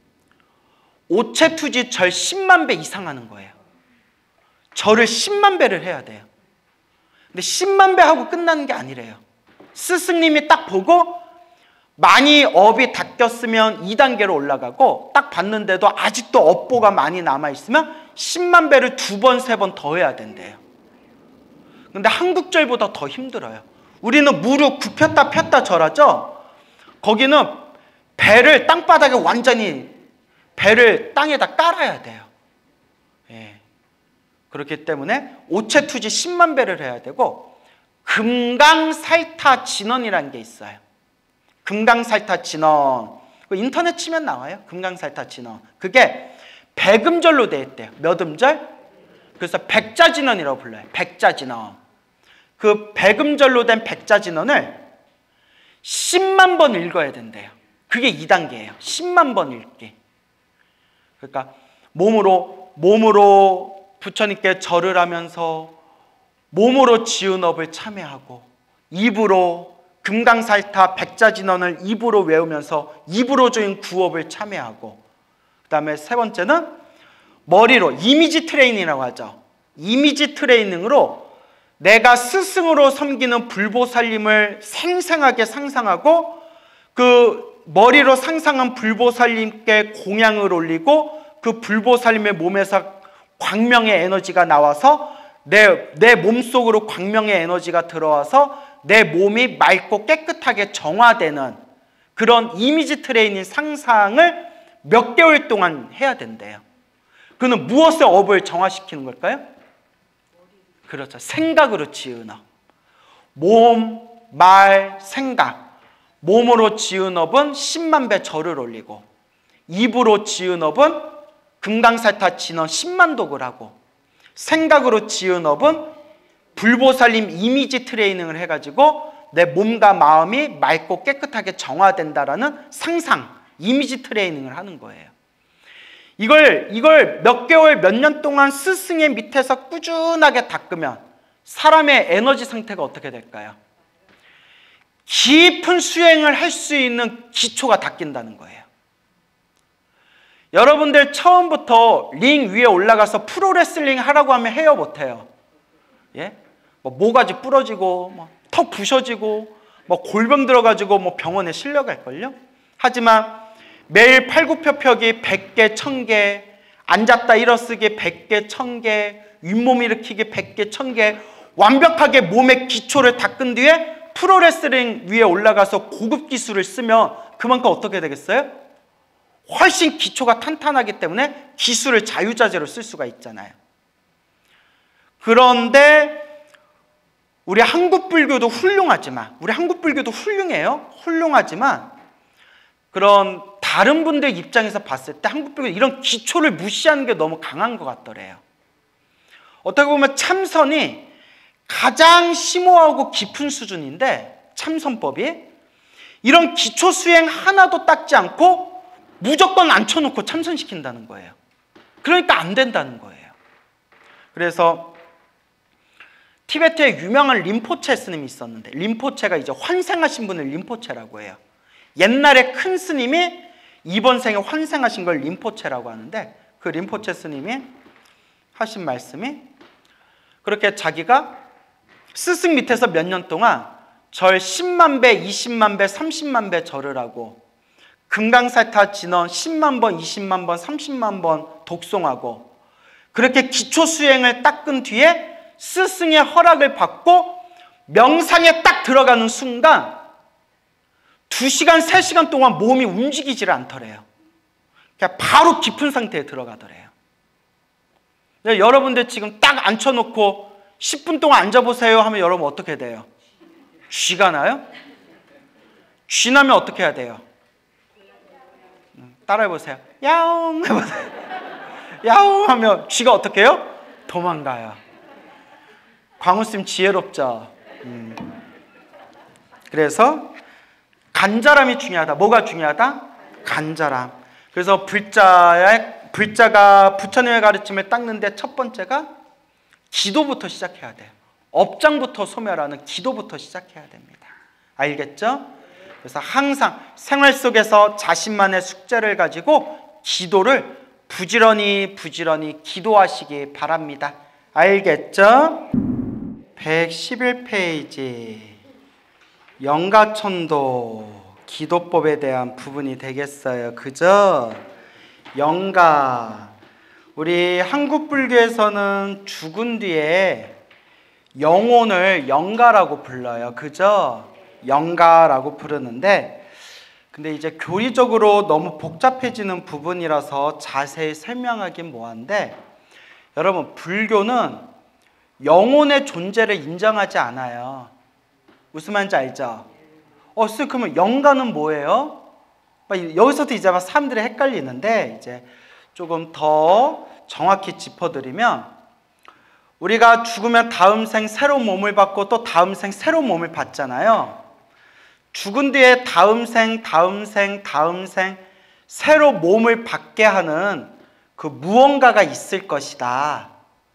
오체투지 절 십만 배 이상 하는 거예요. 절을 십만 배를 해야 돼요. 근데 십만 배 하고 끝나는 게 아니래요. 스승님이 딱 보고 많이 업이 닦였으면 이 단계로 올라가고 딱 봤는데도 아직도 업보가 많이 남아있으면 십만 배를 두 번, 세 번 더 해야 된대요. 근데 한국절보다 더 힘들어요. 우리는 무릎 굽혔다 폈다 절하죠. 거기는 배를 땅바닥에 완전히 배를 땅에다 깔아야 돼요. 예. 그렇기 때문에 오체투지 십만 배를 해야 되고, 금강살타 진원이라는 게 있어요. 금강살타 진원, 인터넷 치면 나와요. 금강살타 진원. 그게 백음절로 되어 있대요. 몇 음절? 그래서 백자진원이라고 불러요. 백자진원. 그 백음절로 된 백자진원을 십만 번 읽어야 된대요. 그게 이 단계예요. 십만 번 읽기. 그러니까 몸으로 몸으로 부처님께 절을 하면서 몸으로 지은업을 참회하고, 입으로 금강살타 백자진원을 입으로 외우면서 입으로 조인 구업을 참회하고, 그 다음에 세 번째는 머리로 이미지 트레이닝이라고 하죠. 이미지 트레이닝으로 내가 스승으로 섬기는 불보살님을 생생하게 상상하고, 그 머리로 상상한 불보살님께 공양을 올리고, 그 불보살님의 몸에서 광명의 에너지가 나와서 내, 내 몸속으로 광명의 에너지가 들어와서 내 몸이 맑고 깨끗하게 정화되는 그런 이미지 트레이닝 상상을 몇 개월 동안 해야 된대요. 그는 무엇의 업을 정화시키는 걸까요? 그렇죠. 생각으로 지은 업. 몸, 말, 생각. 몸으로 지은 업은 십만 배 절을 올리고, 입으로 지은 업은 금강살타 진원 십만 독을 하고, 생각으로 지은 업은 불보살님 이미지 트레이닝을 해가지고 내 몸과 마음이 맑고 깨끗하게 정화된다라는 상상, 이미지 트레이닝을 하는 거예요. 이걸, 이걸 몇 개월, 몇 년 동안 스승의 밑에서 꾸준하게 닦으면 사람의 에너지 상태가 어떻게 될까요? 깊은 수행을 할 수 있는 기초가 닦인다는 거예요. 여러분들 처음부터 링 위에 올라가서 프로레슬링 하라고 하면 해요, 못해요? 예? 뭐 모가지 부러지고, 뭐 턱 부셔지고, 뭐 골병 들어가지고 뭐 병원에 실려갈걸요? 하지만 매일 팔굽혀펴기 백 개, 천 개, 앉았다 일어서기 백 개, 천 개, 윗몸 일으키기 백 개, 천 개, 완벽하게 몸의 기초를 닦은 뒤에 프로레슬링 위에 올라가서 고급 기술을 쓰면 그만큼 어떻게 되겠어요? 훨씬 기초가 탄탄하기 때문에 기술을 자유자재로 쓸 수가 있잖아요. 그런데 우리 한국 불교도 훌륭하지만, 우리 한국 불교도 훌륭해요. 훌륭하지만 그런 다른 분들 입장에서 봤을 때 한국 불교 이런 기초를 무시하는 게 너무 강한 것 같더래요. 어떻게 보면 참선이 가장 심오하고 깊은 수준인데, 참선법이 이런 기초 수행 하나도 닦지 않고 무조건 앉혀놓고 참선시킨다는 거예요. 그러니까 안 된다는 거예요. 그래서 티베트에 유명한 림포체 스님이 있었는데, 림포체가 이제 환생하신 분을 림포체라고 해요. 옛날에 큰 스님이 이번 생에 환생하신 걸 림포체라고 하는데, 그 림포체 스님이 하신 말씀이 그렇게 자기가 스승 밑에서 몇 년 동안 절 십만 배, 이십만 배, 삼십만 배 절을 하고, 금강살타 진원 십만 번, 이십만 번, 삼십만 번 독송하고, 그렇게 기초 수행을 닦은 뒤에 스승의 허락을 받고 명상에 딱 들어가는 순간 두 시간, 세 시간 동안 몸이 움직이질 않더래요. 그냥 바로 깊은 상태에 들어가더래요. 여러분들 지금 딱 앉혀놓고 십 분 동안 앉아보세요 하면 여러분 어떻게 돼요? 쥐가 나요? 쥐 나면 어떻게 해야 돼요? 따라해보세요. 야옹 해보세요. 야옹 하면 쥐가 어떻게 해요? 도망가요. 광우쌤 지혜롭죠? 음. 그래서 간절함이 중요하다. 뭐가 중요하다? 간절함. 그래서 불자의, 불자가 부처님의 가르침을 닦는데 첫 번째가 기도부터 시작해야 돼요. 업장부터 소멸하는 기도부터 시작해야 됩니다. 알겠죠? 그래서 항상 생활 속에서 자신만의 숙제를 가지고 기도를 부지런히 부지런히 기도하시기 바랍니다. 알겠죠? 백십일 페이지 영가천도 기도법에 대한 부분이 되겠어요. 그죠? 영가, 우리 한국 불교에서는 죽은 뒤에 영혼을 영가라고 불러요. 그죠? 영가라고 부르는데, 근데 이제 교리적으로 너무 복잡해지는 부분이라서 자세히 설명하긴 뭐한데, 여러분, 불교는 영혼의 존재를 인정하지 않아요. 무슨 말인지 알죠? 어, 쓱 그러면 영가는 뭐예요? 여기서도 이제 사람들이 헷갈리는데, 이제 조금 더 정확히 짚어드리면, 우리가 죽으면 다음 생 새로운 몸을 받고 또 다음 생 새로운 몸을 받잖아요. 죽은 뒤에 다음 생, 다음 생, 다음 생 새로 몸을 받게 하는 그 무언가가 있을 것이다.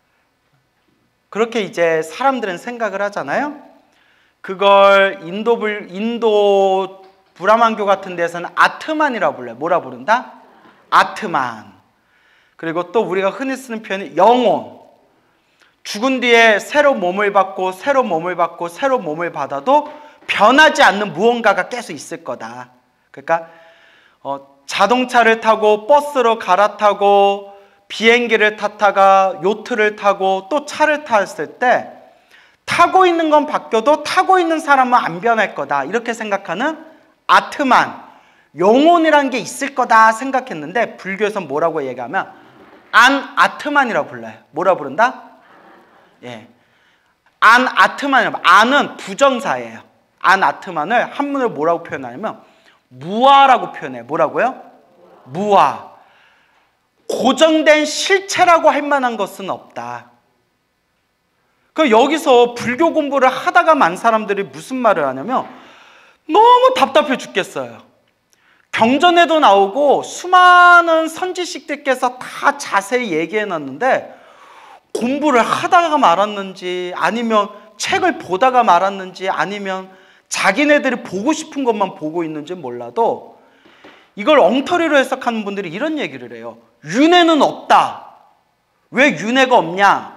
그렇게 이제 사람들은 생각을 하잖아요. 그걸 인도, 불, 인도 브라만교 같은 데서는 아트만이라고 불러요. 뭐라 부른다? 아트만. 그리고 또 우리가 흔히 쓰는 표현이 영혼. 죽은 뒤에 새로 몸을 받고 새로 몸을 받고 새로 몸을 받아도 변하지 않는 무언가가 계속 있을 거다. 그러니까 어, 자동차를 타고 버스로 갈아타고 비행기를 탔다가 요트를 타고 또 차를 탔을 때 타고 있는 건 바뀌어도 타고 있는 사람은 안 변할 거다. 이렇게 생각하는 아트만, 영혼이라는 게 있을 거다 생각했는데, 불교에서는 뭐라고 얘기하면 안 아트만이라고 불러요. 뭐라 부른다? 예, 안 아트만이라고. 안은 부정사예요. 안 아트만을 한문으로 뭐라고 표현하냐면 무아라고 표현해요. 뭐라고요? 무아. 고정된 실체라고 할 만한 것은 없다. 그 여기서 불교 공부를 하다가 만 사람들이 무슨 말을 하냐면 너무 답답해 죽겠어요. 경전에도 나오고 수많은 선지식들께서 다 자세히 얘기해 놨는데, 공부를 하다가 말았는지 아니면 책을 보다가 말았는지 아니면 자기네들이 보고 싶은 것만 보고 있는지 몰라도 이걸 엉터리로 해석하는 분들이 이런 얘기를 해요. 윤회는 없다. 왜 윤회가 없냐?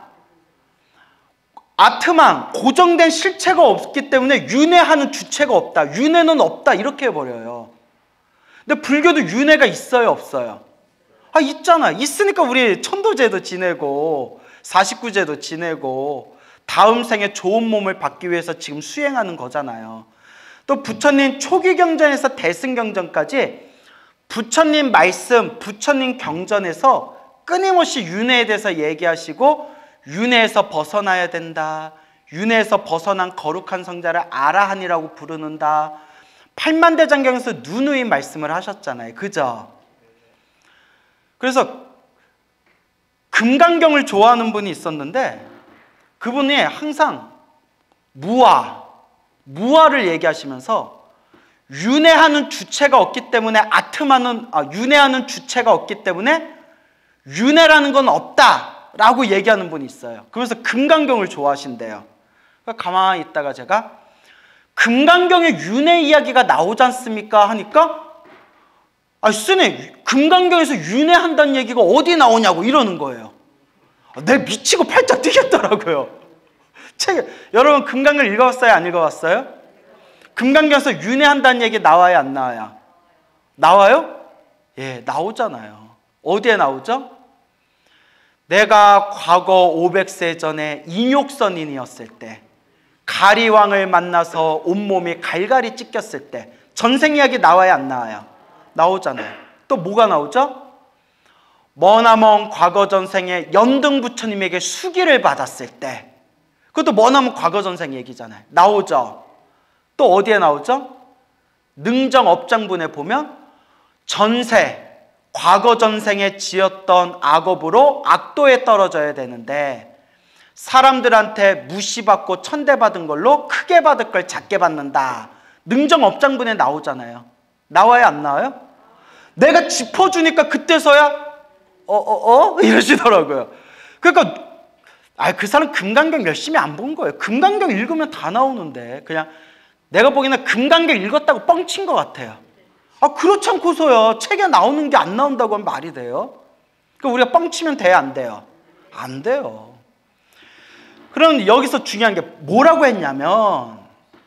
아트만, 고정된 실체가 없기 때문에 윤회하는 주체가 없다. 윤회는 없다. 이렇게 해버려요. 근데 불교도 윤회가 있어요, 없어요? 아, 있잖아. 있으니까 우리 천도제도 지내고 사십구 제도 지내고 다음 생에 좋은 몸을 받기 위해서 지금 수행하는 거잖아요. 또 부처님 초기 경전에서 대승 경전까지 부처님 말씀, 부처님 경전에서 끊임없이 윤회에 대해서 얘기하시고, 윤회에서 벗어나야 된다. 윤회에서 벗어난 거룩한 성자를 아라한이라고 부르는다. 팔만대장경에서 누누이 말씀을 하셨잖아요. 그죠? 그래서 금강경을 좋아하는 분이 있었는데, 그분이 항상 무아, 무아를 얘기하시면서 윤회하는 주체가 없기 때문에 아트만은, 아, 윤회하는 주체가 없기 때문에 윤회라는 건 없다라고 얘기하는 분이 있어요. 그러면서 금강경을 좋아하신대요. 그러니까 가만히 있다가 제가 금강경에 윤회 이야기가 나오지 않습니까? 하니까, 아, 스님, 금강경에서 윤회한다는 얘기가 어디 나오냐고 이러는 거예요. 내 미치고 팔짝 뛰겠더라고요. 책, 여러분 금강경 읽어봤어요? 안 읽어봤어요? 금강경에서 윤회한다는 얘기 나와요? 안 나와요? 나와요? 예, 나오잖아요. 어디에 나오죠? 내가 과거 오백 세 전에 인욕선인이었을 때, 가리왕을 만나서 온몸이 갈갈이 찢겼을 때, 전생 이야기 나와요? 안 나와요? 나오잖아요. 또 뭐가 나오죠? 머나먼 과거 전생에 연등 부처님에게 수기를 받았을 때, 그것도 머나먼 과거 전생 얘기잖아요. 나오죠. 또 어디에 나오죠? 능정업장분에 보면 전세, 과거 전생에 지었던 악업으로 악도에 떨어져야 되는데 사람들한테 무시받고 천대받은 걸로 크게 받을 걸 작게 받는다. 능정업장분에 나오잖아요. 나와요? 안 나와요? 내가 짚어주니까 그때서야 어어어? 이러시더라고요. 그러니까 아, 그 사람 금강경 열심히 안 본 거예요. 금강경 읽으면 다 나오는데 그냥 내가 보기에는 금강경 읽었다고 뻥친 것 같아요. 아, 그렇지 않고서요, 책에 나오는 게 안 나온다고 하면 말이 돼요? 그러니까 우리가 뻥치면 돼요, 안 돼요? 안 돼요. 그럼 여기서 중요한 게 뭐라고 했냐면,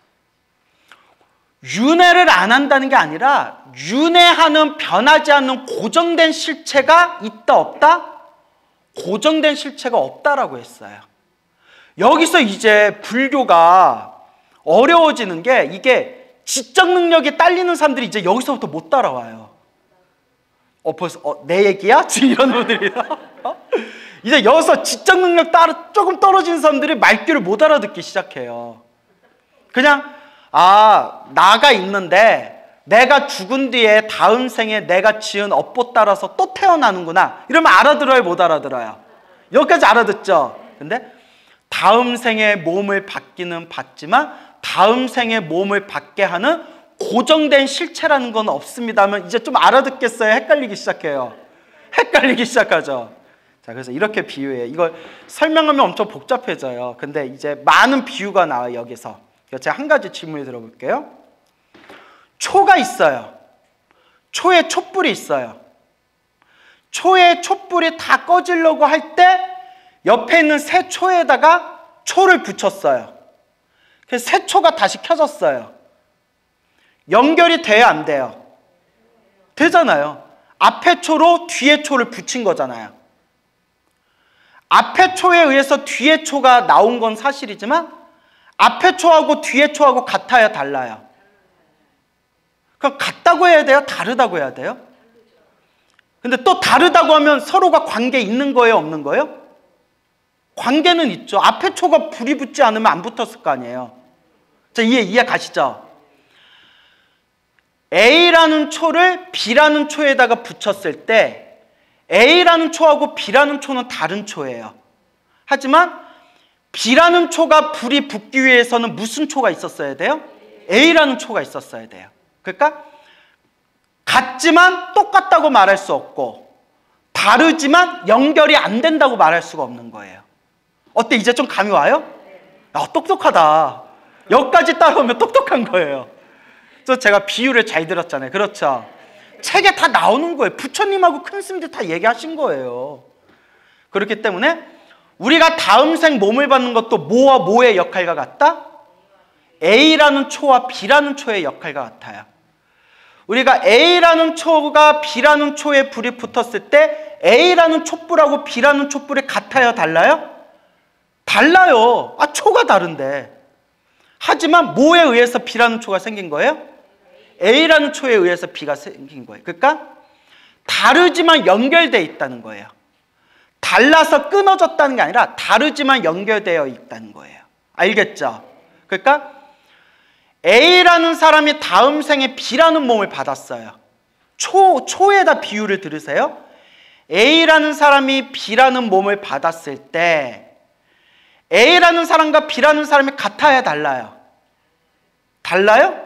윤회를 안 한다는 게 아니라 윤회하는 변하지 않는 고정된 실체가 있다 없다? 고정된 실체가 없다라고 했어요. 여기서 이제 불교가 어려워지는 게, 이게 지적 능력이 딸리는 사람들이 이제 여기서부터 못 따라와요. 어, 벌써, 어, 내 얘기야? 지금 이런 분들이. 어? 이제 여기서 지적 능력 따라 조금 떨어지는 사람들이 말귀를 못 알아듣기 시작해요. 그냥, 아, 나가 있는데 내가 죽은 뒤에 다음 생에 내가 지은 업보 따라서 또 태어나는구나. 이러면 알아들어요, 못 알아들어요? 여기까지 알아듣죠? 근데 다음 생에 몸을 받기는 받지만 다음 생에 몸을 받게 하는 고정된 실체라는 건 없습니다 하면 이제 좀 알아듣겠어요? 헷갈리기 시작해요. 헷갈리기 시작하죠. 자, 그래서 이렇게 비유해요. 이걸 설명하면 엄청 복잡해져요. 근데 이제 많은 비유가 나와요, 여기서. 제가 한 가지 질문을 들어볼게요. 초가 있어요. 초에 촛불이 있어요. 초에 촛불이 다 꺼지려고 할 때 옆에 있는 새 초에다가 초를 붙였어요. 그래서 새 초가 다시 켜졌어요. 연결이 돼요, 안 돼요? 되잖아요. 앞에 초로 뒤에 초를 붙인 거잖아요. 앞에 초에 의해서 뒤에 초가 나온 건 사실이지만 앞에 초하고 뒤에 초하고 같아요, 달라요? 그럼 같다고 해야 돼요? 다르다고 해야 돼요? 근데 또 다르다고 하면 서로가 관계 있는 거예요, 없는 거예요? 관계는 있죠. 앞에 초가 불이 붙지 않으면 안 붙었을 거 아니에요. 자, 이해, 이해 가시죠? A라는 초를 B라는 초에다가 붙였을 때 A라는 초하고 B라는 초는 다른 초예요. 하지만 B라는 초가 불이 붙기 위해서는 무슨 초가 있었어야 돼요? A라는 초가 있었어야 돼요. 그러니까 같지만 똑같다고 말할 수 없고 다르지만 연결이 안 된다고 말할 수가 없는 거예요. 어때? 이제 좀 감이 와요? 야, 똑똑하다. 여기까지 따라오면 똑똑한 거예요. 그래서 제가 비유를 잘 들었잖아요. 그렇죠? 책에 다 나오는 거예요. 부처님하고 큰 스님들 다 얘기하신 거예요. 그렇기 때문에 우리가 다음 생 몸을 받는 것도 뭐와 뭐의 역할과 같다? A라는 초와 B라는 초의 역할과 같아요. 우리가 A라는 초가 B라는 초에 불이 붙었을 때 A라는 촛불하고 B라는 촛불이 같아요, 달라요? 달라요. 아, 초가 다른데. 하지만 뭐에 의해서 B라는 초가 생긴 거예요? A라는 초에 의해서 B가 생긴 거예요. 그러니까 다르지만 연결되어 있다는 거예요. 달라서 끊어졌다는 게 아니라 다르지만 연결되어 있다는 거예요. 알겠죠? 그러니까 A라는 사람이 다음 생에 B라는 몸을 받았어요. 초, 초에다 비유를 들으세요. A라는 사람이 B라는 몸을 받았을 때 A라는 사람과 B라는 사람이 같아야 달라요? 달라요?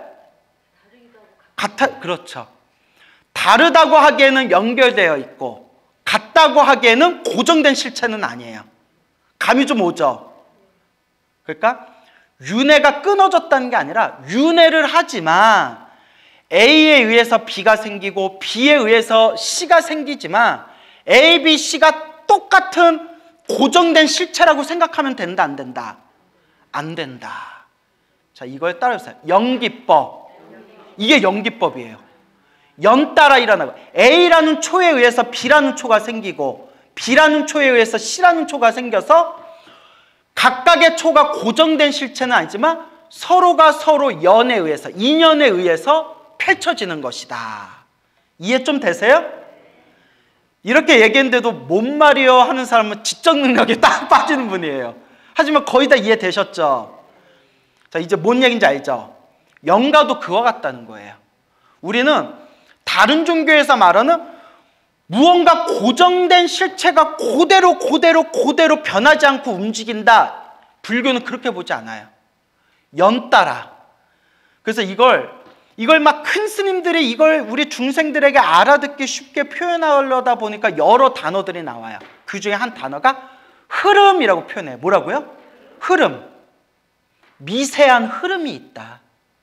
같아, 그렇죠. 다르다고 하기에는 연결되어 있고 같다고 하기에는 고정된 실체는 아니에요. 감이 좀 오죠? 그러니까 윤회가 끊어졌다는 게 아니라 윤회를 하지만 A에 의해서 B가 생기고 B에 의해서 C가 생기지만 A, B, C가 똑같은 고정된 실체라고 생각하면 된다, 안 된다? 안 된다. 자, 이걸 따라해보세요. 연기법. 이게 연기법이에요. 연따라 일어나고 A라는 초에 의해서 B라는 초가 생기고 B라는 초에 의해서 C라는 초가 생겨서 각각의 초가 고정된 실체는 아니지만 서로가 서로 연에 의해서, 인연에 의해서 펼쳐지는 것이다. 이해 좀 되세요? 이렇게 얘기했는데도 뭔 말이요 하는 사람은 지적 능력이 딱 빠지는 분이에요. 하지만 거의 다 이해되셨죠? 자, 이제 뭔 얘기인지 알죠? 영가도 그와 같다는 거예요. 우리는 다른 종교에서 말하는 무언가 고정된 실체가 그대로 그대로 그대로 변하지 않고 움직인다. 불교는 그렇게 보지 않아요. 연따라. 그래서 이걸 이걸 막 큰 스님들이 이걸 우리 중생들에게 알아듣기 쉽게 표현하려다 보니까 여러 단어들이 나와요. 그 중에 한 단어가 흐름이라고 표현해요. 뭐라고요? 흐름. 미세한 흐름이 있다.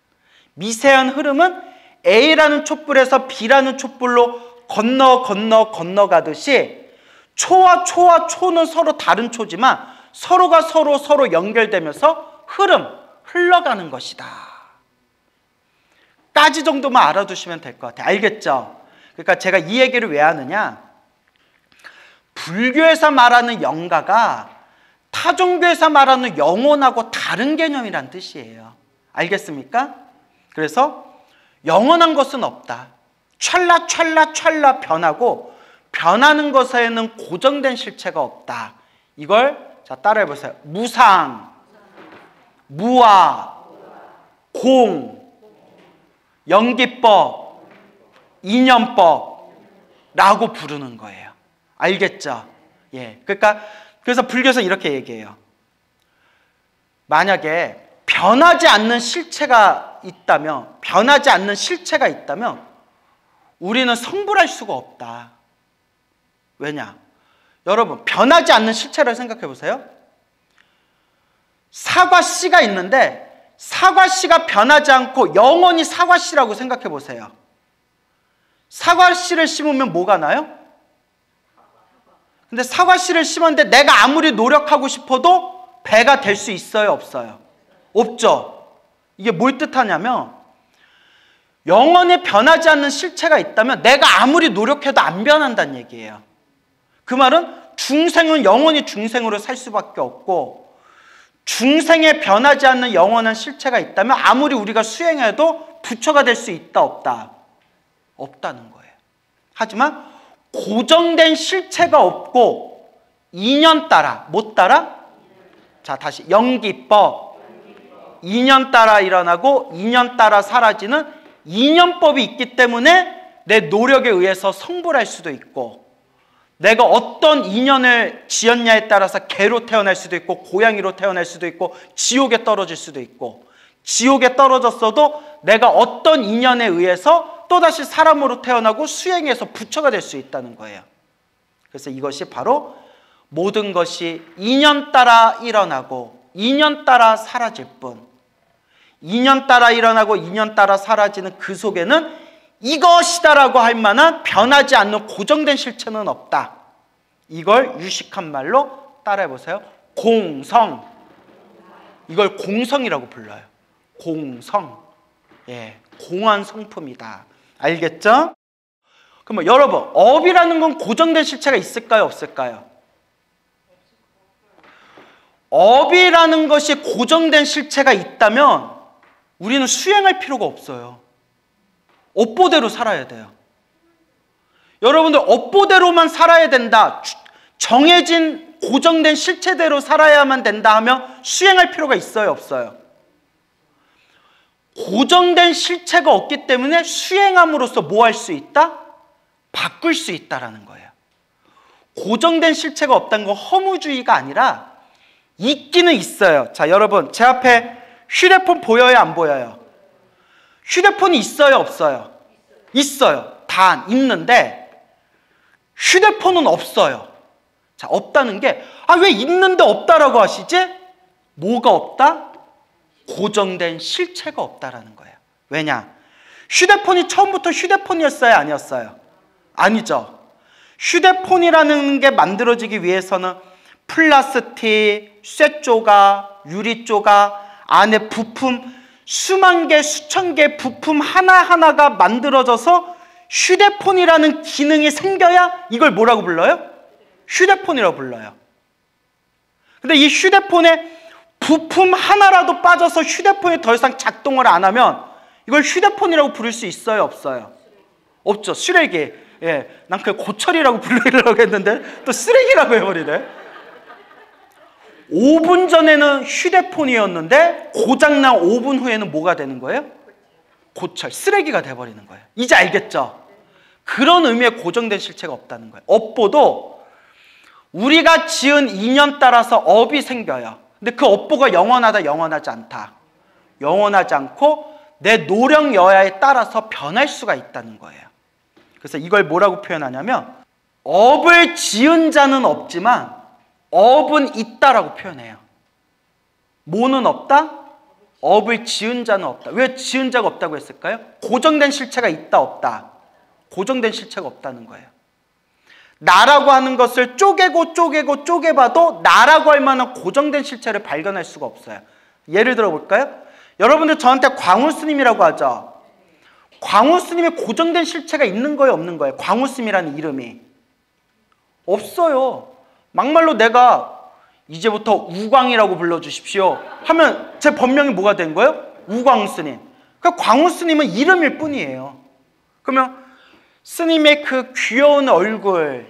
미세한 흐름은 A라는 촛불에서 B라는 촛불로 건너 건너 건너가듯이 초와 초와 초는 서로 다른 초지만 서로가 서로 서로 연결되면서 흐름, 흘러가는 것이다. 까지 정도만 알아두시면 될 것 같아요. 알겠죠? 그러니까 제가 이 얘기를 왜 하느냐? 불교에서 말하는 영가가 타종교에서 말하는 영원하고 다른 개념이란 뜻이에요. 알겠습니까? 그래서 영원한 것은 없다. 찰나 찰나 찰나 변하고 변하는 것에는 고정된 실체가 없다. 이걸 자 따라해 보세요. 무상, 무아, 공, 연기법, 인연법라고 부르는 거예요. 알겠죠? 예. 그러니까 그래서 불교에서 이렇게 얘기해요. 만약에 변하지 않는 실체가 있다면, 변하지 않는 실체가 있다면 우리는 성불할 수가 없다. 왜냐? 여러분, 변하지 않는 실체를 생각해 보세요. 사과씨가 있는데 사과씨가 변하지 않고 영원히 사과씨라고 생각해 보세요. 사과씨를 심으면 뭐가 나요? 근데 사과씨를 심었는데 내가 아무리 노력하고 싶어도 배가 될 수 있어요? 없어요? 없죠. 이게 뭘 뜻하냐면 영원히 변하지 않는 실체가 있다면 내가 아무리 노력해도 안 변한다는 얘기예요. 그 말은 중생은 영원히 중생으로 살 수밖에 없고 중생에 변하지 않는 영원한 실체가 있다면 아무리 우리가 수행해도 부처가 될 수 있다 없다? 없다는 거예요. 하지만 고정된 실체가 없고 인연 따라, 못 따라? 자, 다시 연기법, 인연 따라 일어나고 인연 따라 사라지는 인연법이 있기 때문에 내 노력에 의해서 성불할 수도 있고 내가 어떤 인연을 지었냐에 따라서 개로 태어날 수도 있고 고양이로 태어날 수도 있고 지옥에 떨어질 수도 있고 지옥에 떨어졌어도 내가 어떤 인연에 의해서 또다시 사람으로 태어나고 수행해서 부처가 될 수 있다는 거예요. 그래서 이것이 바로 모든 것이 인연 따라 일어나고 인연 따라 사라질 뿐, 인연 따라 일어나고 인연 따라 사라지는 그 속에는 이것이다라고 할 만한 변하지 않는 고정된 실체는 없다. 이걸 유식한 말로 따라해 보세요. 공성. 이걸 공성이라고 불러요. 공성. 예, 공한 성품이다. 알겠죠? 그럼 여러분, 업이라는 건 고정된 실체가 있을까요? 없을까요? 업이라는 것이 고정된 실체가 있다면 우리는 수행할 필요가 없어요. 업보대로 살아야 돼요. 여러분들 업보대로만 살아야 된다, 정해진 고정된 실체대로 살아야만 된다 하면 수행할 필요가 있어요? 없어요? 고정된 실체가 없기 때문에 수행함으로써 뭐 할 수 있다? 바꿀 수 있다라는 거예요. 고정된 실체가 없다는 건 허무주의가 아니라 있기는 있어요. 자, 여러분, 제 앞에 휴대폰 보여요? 안 보여요? 휴대폰이 있어요? 없어요? 있어요. 단 있는데 휴대폰은 없어요. 자, 없다는 게 아, 왜 있는데 없다라고 하시지? 뭐가 없다? 고정된 실체가 없다라는 거예요. 왜냐? 휴대폰이 처음부터 휴대폰이었어요? 아니었어요? 아니죠. 휴대폰이라는 게 만들어지기 위해서는 플라스틱, 쇠조각, 유리조각, 안에 부품 수만 개, 수천 개 부품 하나하나가 만들어져서 휴대폰이라는 기능이 생겨야 이걸 뭐라고 불러요? 휴대폰이라고 불러요. 근데 이 휴대폰에 부품 하나라도 빠져서 휴대폰이 더 이상 작동을 안 하면 이걸 휴대폰이라고 부를 수 있어요? 없어요? 없죠. 쓰레기. 예, 난 그 고철이라고 부르려고 했는데 또 쓰레기라고 해버리네. 오 분 전에는 휴대폰이었는데 고장난 오 분 후에는 뭐가 되는 거예요? 고철, 쓰레기가 돼버리는 거예요. 이제 알겠죠? 그런 의미의 고정된 실체가 없다는 거예요. 업보도 우리가 지은 인연 따라서 업이 생겨요. 근데 그 업보가 영원하다, 영원하지 않다. 영원하지 않고 내 노력 여하에 따라서 변할 수가 있다는 거예요. 그래서 이걸 뭐라고 표현하냐면 업을 지은 자는 없지만 업은 있다라고 표현해요. 뭐는 없다? 업을 지은 자는 없다. 왜 지은 자가 없다고 했을까요? 고정된 실체가 있다 없다? 고정된 실체가 없다는 거예요. 나라고 하는 것을 쪼개고 쪼개고 쪼개봐도 나라고 할 만한 고정된 실체를 발견할 수가 없어요. 예를 들어 볼까요? 여러분들 저한테 광우 스님이라고 하죠. 광우 스님의 고정된 실체가 있는 거예요? 없는 거예요? 광우 스님이라는 이름이 없어요. 막말로 내가 이제부터 우광이라고 불러주십시오 하면 제 법명이 뭐가 된 거예요? 우광 스님. 그 광우 스님은 이름일 뿐이에요. 그러면 스님의 그 귀여운 얼굴,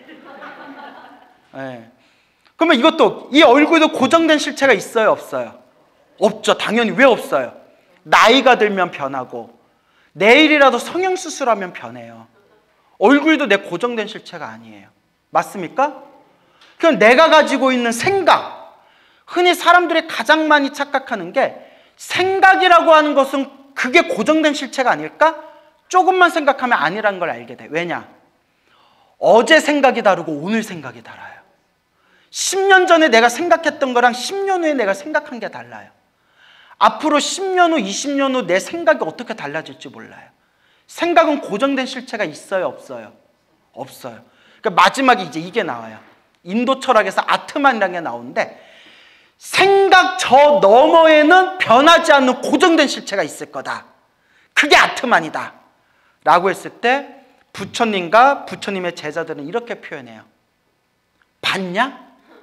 네. 그러면 이것도, 이 얼굴도 고정된 실체가 있어요, 없어요? 없죠. 당연히. 왜 없어요? 나이가 들면 변하고 내일이라도 성형수술하면 변해요. 얼굴도 내 고정된 실체가 아니에요. 맞습니까? 그럼 내가 가지고 있는 생각, 흔히 사람들이 가장 많이 착각하는 게 생각이라고 하는 것은 그게 고정된 실체가 아닐까? 조금만 생각하면 아니라는 걸 알게 돼. 왜냐? 어제 생각이 다르고 오늘 생각이 달라요. 십 년 전에 내가 생각했던 거랑 십 년 후에 내가 생각한 게 달라요. 앞으로 십 년 후, 이십 년 후 내 생각이 어떻게 달라질지 몰라요. 생각은 고정된 실체가 있어요, 없어요? 없어요. 그러니까 마지막에 이제 이게 나와요. 인도 철학에서 아트만이라는 게 나오는데, 생각 저 너머에는 변하지 않는 고정된 실체가 있을 거다. 그게 아트만이다 라고 했을 때 부처님과 부처님의 제자들은 이렇게 표현해요. 봤냐?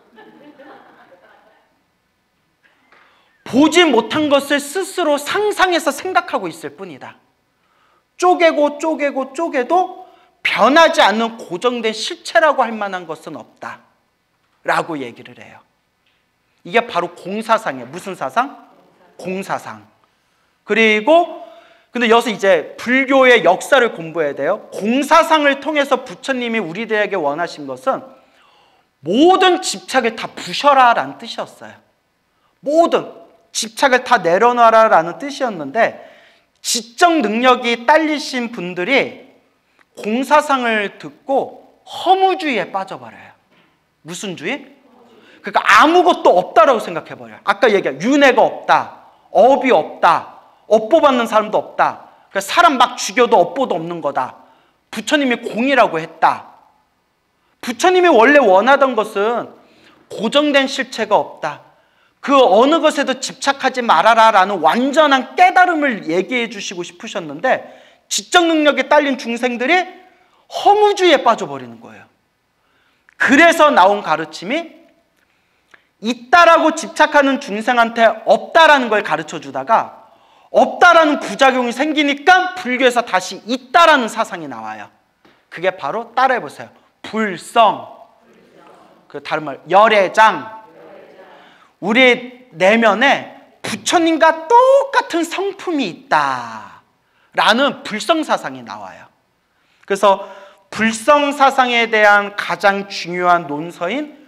보지 못한 것을 스스로 상상해서 생각하고 있을 뿐이다. 쪼개고 쪼개고 쪼개도 변하지 않는 고정된 실체라고 할 만한 것은 없다 라고 얘기를 해요. 이게 바로 공사상이에요. 무슨 사상? 공사상. 그리고 근데 여기서 이제 불교의 역사를 공부해야 돼요. 공사상을 통해서 부처님이 우리들에게 원하신 것은 모든 집착을 다 부셔라 라는 뜻이었어요. 모든 집착을 다 내려놔라 라는 뜻이었는데, 지적 능력이 딸리신 분들이 공사상을 듣고 허무주의에 빠져버려요. 무슨 주의? 그러니까 아무것도 없다라고 생각해버려요. 아까 얘기한 윤회가 없다, 업이 없다, 업보 받는 사람도 없다, 그러니까 사람 막 죽여도 업보도 없는 거다. 부처님이 공이라고 했다. 부처님이 원래 원하던 것은 고정된 실체가 없다, 그 어느 것에도 집착하지 말아라 라는 완전한 깨달음을 얘기해 주시고 싶으셨는데, 지적 능력에 딸린 중생들이 허무주의에 빠져버리는 거예요. 그래서 나온 가르침이 있다라고 집착하는 중생한테 없다라는 걸 가르쳐 주다가 없다라는 부작용이 생기니까 불교에서 다시 있다라는 사상이 나와요. 그게 바로 따라해보세요. 불성, 그 다른 말 열애장. 우리 내면에 부처님과 똑같은 성품이 있다라는 불성 사상이 나와요. 그래서 불성 사상에 대한 가장 중요한 논서인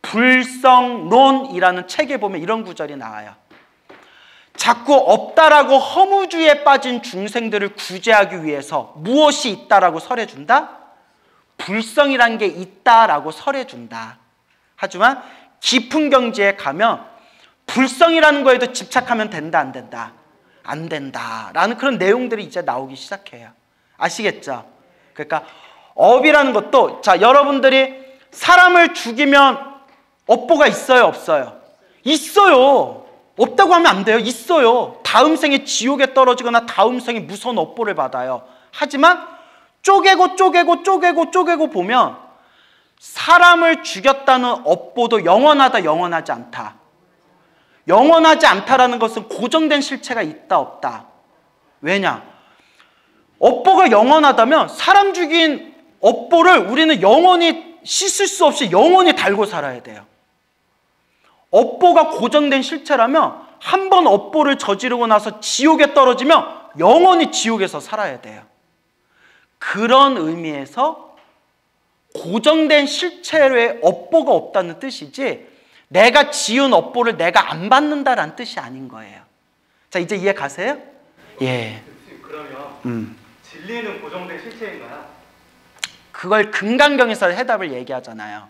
불성론이라는 책에 보면 이런 구절이 나와요. 자꾸 없다라고 허무주의에 빠진 중생들을 구제하기 위해서 무엇이 있다라고 설해준다? 불성이란 게 있다라고 설해준다. 하지만 깊은 경지에 가면 불성이라는 거에도 집착하면 된다, 안 된다? 안 된다라는 그런 내용들이 이제 나오기 시작해요. 아시겠죠? 그러니까 업이라는 것도, 자, 여러분들이 사람을 죽이면 업보가 있어요, 없어요? 있어요. 없다고 하면 안 돼요. 있어요. 다음 생에 지옥에 떨어지거나 다음 생에 무서운 업보를 받아요. 하지만 쪼개고 쪼개고 쪼개고 쪼개고 보면 사람을 죽였다는 업보도 영원하다, 영원하지 않다. 영원하지 않다라는 것은 고정된 실체가 있다, 없다. 왜냐? 업보가 영원하다면 사람 죽인 업보를 우리는 영원히 씻을 수 없이 영원히 달고 살아야 돼요. 업보가 고정된 실체라면 한 번 업보를 저지르고 나서 지옥에 떨어지면 영원히 지옥에서 살아야 돼요. 그런 의미에서 고정된 실체의 업보가 없다는 뜻이지, 내가 지은 업보를 내가 안 받는다라는 뜻이 아닌 거예요. 자, 이제 이해 가세요? 예. 그러면 음. 진리는 고정된 실체인가요? 그걸 금강경에서 해답을 얘기하잖아요.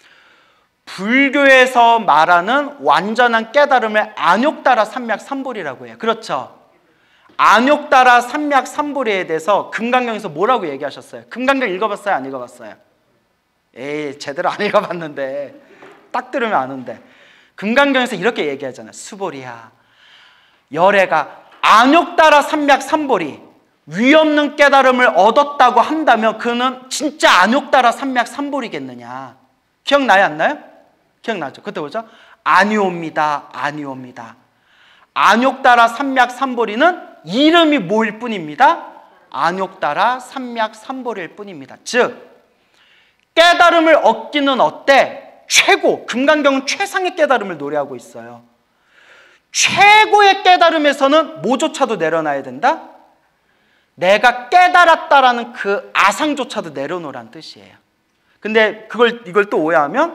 불교에서 말하는 완전한 깨달음을 안욕따라 삼맥삼불이라고 해요. 그렇죠? 안욕따라 삼맥삼불에 대해서 금강경에서 뭐라고 얘기하셨어요? 금강경 읽어봤어요, 안 읽어봤어요? 에이, 제대로 안 읽어봤는데 딱 들으면 아는데. 금강경에서 이렇게 얘기하잖아요. 수보리야, 열애가 안욕따라 삼맥삼불이 위없는 깨달음을 얻었다고 한다면 그는 진짜 안욕따라 삼맥삼불이겠느냐. 기억나요, 안 나요? 기억나죠? 그때 보죠. 아니옵니다. 아니옵니다. 안욕따라 삼맥삼보리는 이름이 뭐일 뿐입니다. 안욕따라 삼맥삼보리일 뿐입니다. 즉 깨달음을 얻기는 어때? 최고, 금강경은 최상의 깨달음을 노래하고 있어요. 최고의 깨달음에서는 뭐조차도 내려놔야 된다? 내가 깨달았다라는 그 아상조차도 내려놓으란 뜻이에요. 근데 그걸 이걸 또 오해하면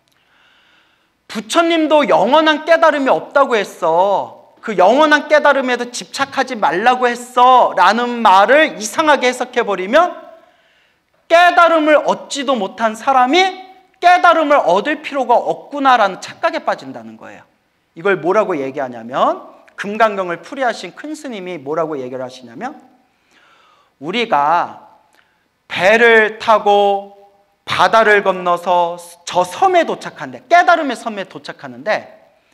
부처님도 영원한 깨달음이 없다고 했어. 그 영원한 깨달음에도 집착하지 말라고 했어 라는 말을 이상하게 해석해버리면 깨달음을 얻지도 못한 사람이 깨달음을 얻을 필요가 없구나라는 착각에 빠진다는 거예요. 이걸 뭐라고 얘기하냐면 금강경을 풀이하신 큰 스님이 뭐라고 얘기를 하시냐면 우리가 배를 타고 바다를 건너서 저 섬에 도착하는데 깨달음의 섬에 도착하는데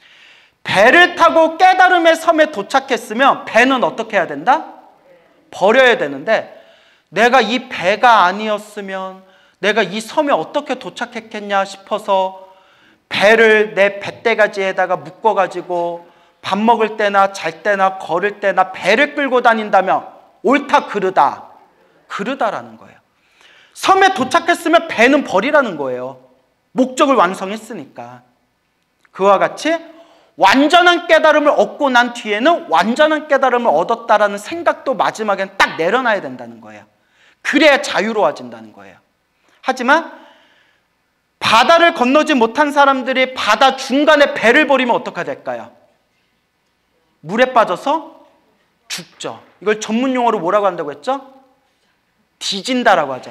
배를 타고 깨달음의 섬에 도착했으면 배는 어떻게 해야 된다? 버려야 되는데 내가 이 배가 아니었으면 내가 이 섬에 어떻게 도착했겠냐 싶어서 배를 내 뱃대가지에다가 묶어가지고 밥 먹을 때나 잘 때나 걸을 때나 배를 끌고 다닌다면 옳다 그르다? 그르다라는 거예요. 섬에 도착했으면 배는 버리라는 거예요. 목적을 완성했으니까. 그와 같이 완전한 깨달음을 얻고 난 뒤에는 완전한 깨달음을 얻었다라는 생각도 마지막엔 딱 내려놔야 된다는 거예요. 그래야 자유로워진다는 거예요. 하지만 바다를 건너지 못한 사람들이 바다 중간에 배를 버리면 어떻게 될까요? 물에 빠져서 죽죠. 이걸 전문 용어로 뭐라고 한다고 했죠? 뒤진다라고 하죠.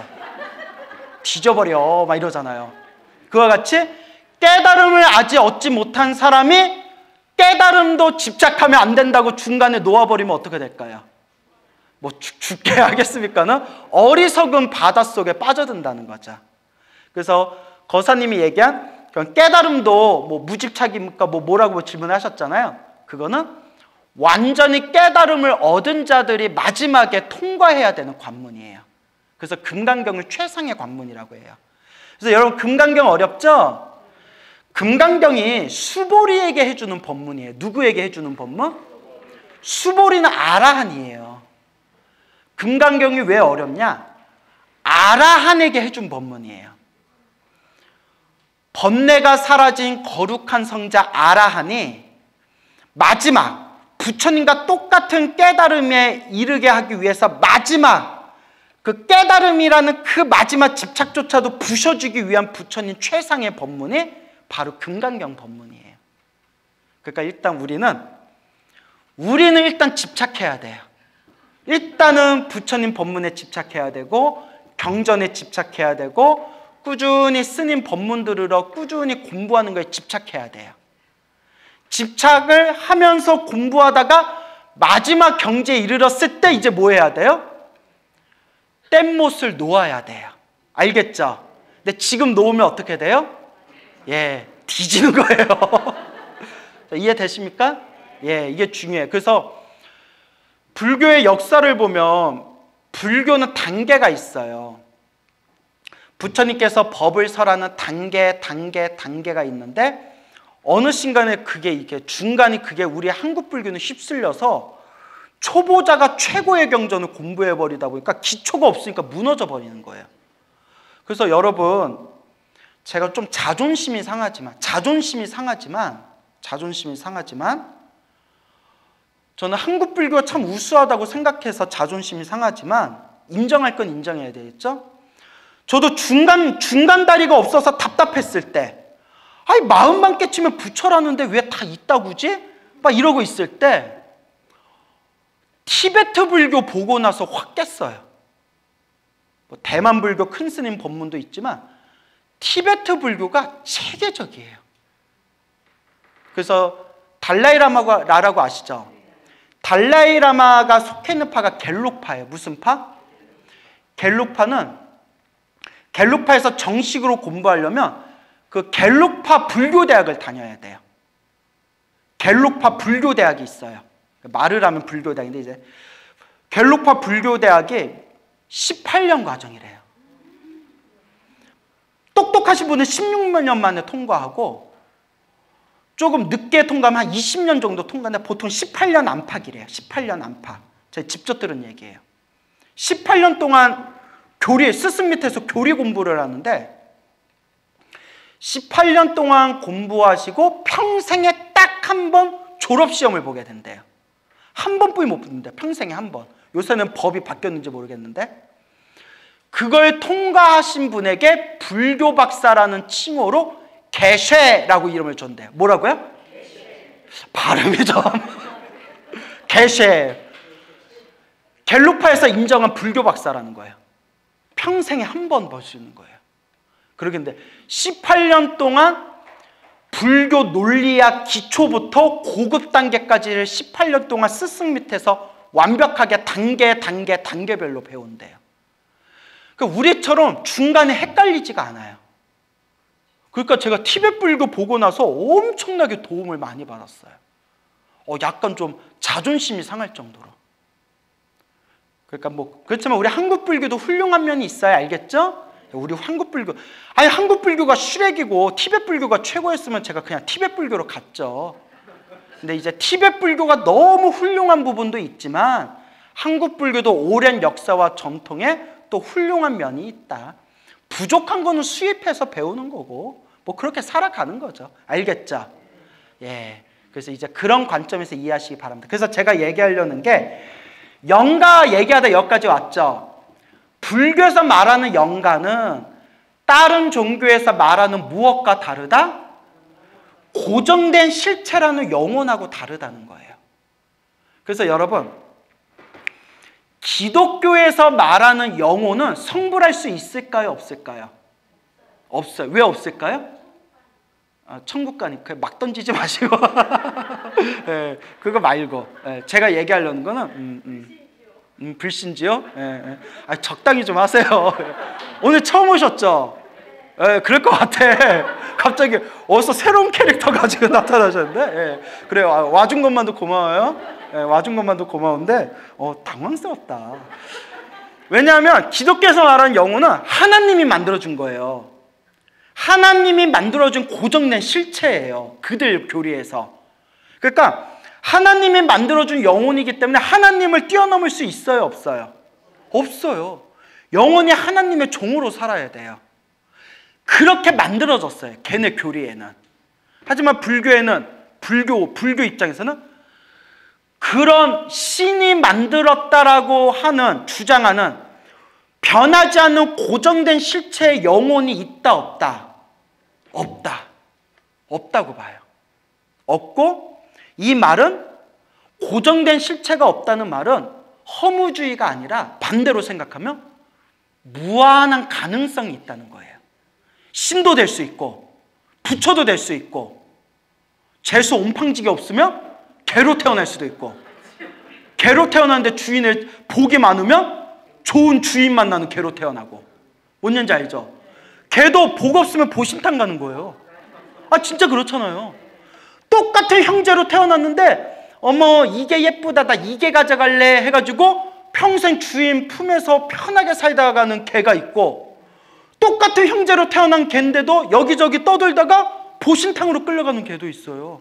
뒤져버려 막 이러잖아요. 그와 같이 깨달음을 아직 얻지 못한 사람이 깨달음도 집착하면 안 된다고 중간에 놓아버리면 어떻게 될까요? 뭐 죽, 죽게 하겠습니까는 어리석은 바닷속에 빠져든다는 거죠. 그래서 거사님이 얘기한 깨달음도 뭐 무집착입니까? 뭐 뭐라고 질문하셨잖아요. 그거는 완전히 깨달음을 얻은 자들이 마지막에 통과해야 되는 관문이에요. 그래서 금강경을 최상의 관문이라고 해요. 그래서 여러분 금강경 어렵죠? 금강경이 수보리에게 해주는 법문이에요. 누구에게 해주는 법문? 수보리는 아라한이에요. 금강경이 왜 어렵냐? 아라한에게 해준 법문이에요. 번뇌가 사라진 거룩한 성자 아라한이 마지막 부처님과 똑같은 깨달음에 이르게 하기 위해서 마지막 그 깨달음이라는 그 마지막 집착조차도 부셔주기 위한 부처님 최상의 법문이 바로 금강경 법문이에요. 그러니까 일단 우리는 우리는 일단 집착해야 돼요. 일단은 부처님 법문에 집착해야 되고 경전에 집착해야 되고 꾸준히 스님 법문 들으러 꾸준히 공부하는 거에 집착해야 돼요. 집착을 하면서 공부하다가 마지막 경지에 이르렀을 때 이제 뭐 해야 돼요? 뗏못을 놓아야 돼요. 알겠죠? 근데 지금 놓으면 어떻게 돼요? 예, 뒤지는 거예요. 이해되십니까? 예, 이게 중요해요. 그래서 불교의 역사를 보면 불교는 단계가 있어요. 부처님께서 법을 설하는 단계, 단계, 단계가 있는데 어느 순간에 그게 이게 중간이 그게 우리 한국 불교는 휩쓸려서 초보자가 최고의 경전을 공부해 버리다 보니까 기초가 없으니까 무너져 버리는 거예요. 그래서 여러분 제가 좀 자존심이 상하지만 자존심이 상하지만 자존심이 상하지만 저는 한국 불교가 참 우수하다고 생각해서 자존심이 상하지만 인정할 건 인정해야 되겠죠? 저도 중간 중간 다리가 없어서 답답했을 때 아니 마음만 깨치면 부처라는데 왜 다 있다구지? 막 이러고 있을 때 티베트 불교 보고 나서 확 깼어요. 뭐 대만 불교 큰 스님 법문도 있지만 티베트 불교가 체계적이에요. 그래서 달라이라마라고 아시죠? 달라이라마가 속해 있는 파가 겔록파예요. 무슨 파? 겔록파는 겔록파에서 정식으로 공부하려면 그 겔록파 불교대학을 다녀야 돼요. 겔록파 불교대학이 있어요. 말을 하면 불교대학인데 이제 겔록파 불교대학이 십팔 년 과정이래요. 똑똑하신 분은 십육 년 만에 통과하고 조금 늦게 통과하면 한 이십 년 정도 통과하는데 보통 십팔 년 안팎이래요. 십팔 년 안팎. 제가 직접 들은 얘기예요. 십팔 년 동안 교리, 스승 밑에서 교리 공부를 하는데 십팔 년 동안 공부하시고 평생에 딱 한 번 졸업시험을 보게 된대요. 한 번뿐이 못 붙는데 평생에 한 번. 요새는 법이 바뀌었는지 모르겠는데 그걸 통과하신 분에게 불교 박사라는 칭호로 개쉐라고 이름을 줬대요. 뭐라고요? 발음이 좀 개쉐. 갤루파에서 인정한 불교 박사라는 거예요. 평생에 한 번 볼 수 있는 거예요. 그러겠는데 십팔 년 동안 불교 논리학 기초부터 고급 단계까지를 십팔 년 동안 스승 밑에서 완벽하게 단계 단계 단계별로 배운대요. 그러니까 우리처럼 중간에 헷갈리지가 않아요. 그러니까 제가 티벳 불교 보고 나서 엄청나게 도움을 많이 받았어요. 어, 약간 좀 자존심이 상할 정도로. 그러니까 뭐 그렇지만 우리 한국 불교도 훌륭한 면이 있어야 알겠죠? 우리 한국 불교, 아니 한국 불교가 슈렉이고 티벳 불교가 최고였으면 제가 그냥 티벳 불교로 갔죠. 근데 이제 티벳 불교가 너무 훌륭한 부분도 있지만 한국 불교도 오랜 역사와 전통에 또 훌륭한 면이 있다. 부족한 거는 수입해서 배우는 거고 뭐 그렇게 살아가는 거죠. 알겠죠? 예. 그래서 이제 그런 관점에서 이해하시기 바랍니다. 그래서 제가 얘기하려는 게 영가 얘기하다 여기까지 왔죠. 불교에서 말하는 영가는 다른 종교에서 말하는 무엇과 다르다? 고정된 실체라는 영혼하고 다르다는 거예요. 그래서 여러분, 기독교에서 말하는 영혼은 성불할 수 있을까요? 없을까요? 없어요. 왜 없을까요? 아, 천국 가니까 막 던지지 마시고 네, 그거 말고 네, 제가 얘기하려는 거는 음, 음. 음, 불신지요? 예, 예. 아, 적당히 좀 하세요. 오늘 처음 오셨죠? 예, 그럴 것 같아. 갑자기 어디서 새로운 캐릭터 가지고 나타나셨는데, 예. 그래요. 아, 와준 것만도 고마워요. 예, 와준 것만도 고마운데, 어, 당황스럽다. 왜냐하면 기독교에서 말하는 영혼은 하나님이 만들어준 거예요. 하나님이 만들어준 고정된 실체예요. 그들 교리에서. 그러니까 하나님이 만들어준 영혼이기 때문에 하나님을 뛰어넘을 수 있어요? 없어요? 없어요. 영혼이 하나님의 종으로 살아야 돼요. 그렇게 만들어졌어요. 걔네 교리에는. 하지만 불교에는 불교, 불교 입장에서는 그런 신이 만들었다라고 하는 주장하는 변하지 않는 고정된 실체의 영혼이 있다 없다? 없다. 없다고 봐요. 없고 이 말은 고정된 실체가 없다는 말은 허무주의가 아니라 반대로 생각하면 무한한 가능성이 있다는 거예요. 신도 될 수 있고 부처도 될 수 있고 재수 옴팡지게 없으면 개로 태어날 수도 있고 개로 태어났는데 주인의 복이 많으면 좋은 주인 만나는 개로 태어나고 뭔 얘기인지 알죠? 개도 복 없으면 보신탕 가는 거예요. 아 진짜 그렇잖아요. 똑같은 형제로 태어났는데 어머 이게 예쁘다 나 이게 가져갈래 해가지고 평생 주인 품에서 편하게 살다가 가는 개가 있고 똑같은 형제로 태어난 개인데도 여기저기 떠돌다가 보신탕으로 끌려가는 개도 있어요.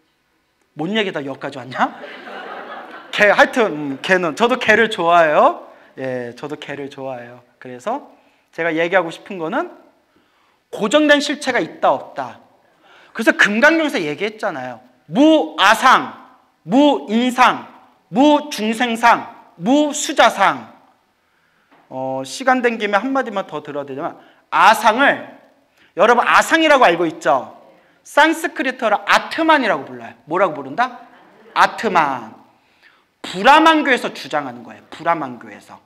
뭔 얘기다 여기까지 왔냐? 개 하여튼 음, 개는 저도 개를 좋아해요. 예, 저도 개를 좋아해요. 그래서 제가 얘기하고 싶은 거는 고정된 실체가 있다 없다. 그래서 금강경에서 얘기했잖아요. 무아상, 무인상, 무중생상, 무수자상. 어, 시간 된 김에 한마디만 더 들어야 되지만 아상을 여러분 아상이라고 알고 있죠? 산스크리트어로 아트만이라고 불러요. 뭐라고 부른다? 아트만. 브라만교에서 주장하는 거예요. 브라만교에서.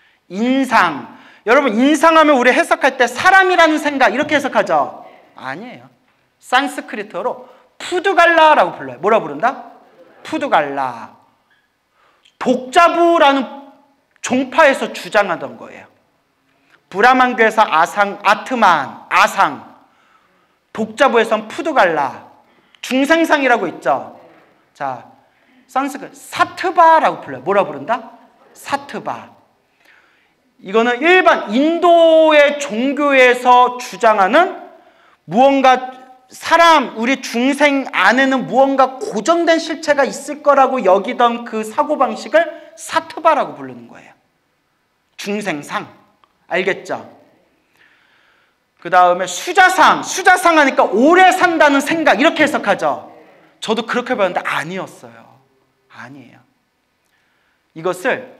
인상. 여러분 인상하면 우리 해석할 때 사람이라는 생각 이렇게 해석하죠? 아니에요. 산스크리트어로 푸드갈라라고 불러요. 뭐라 부른다? 푸드갈라. 독자부라는 종파에서 주장하던 거예요. 브라만교에서 아상, 아트만, 아상. 독자부에서는 푸드갈라. 중생상이라고 있죠. 자, 산스크리트 사트바라고 불러요. 뭐라 부른다? 사트바. 이거는 일반 인도의 종교에서 주장하는 무언가 사람, 우리 중생 안에는 무언가 고정된 실체가 있을 거라고 여기던 그 사고방식을 사트바라고 부르는 거예요. 중생상. 알겠죠? 그 다음에 수자상. 수자상 하니까 오래 산다는 생각, 이렇게 해석하죠. 저도 그렇게 배웠는데 아니었어요. 아니에요. 이것을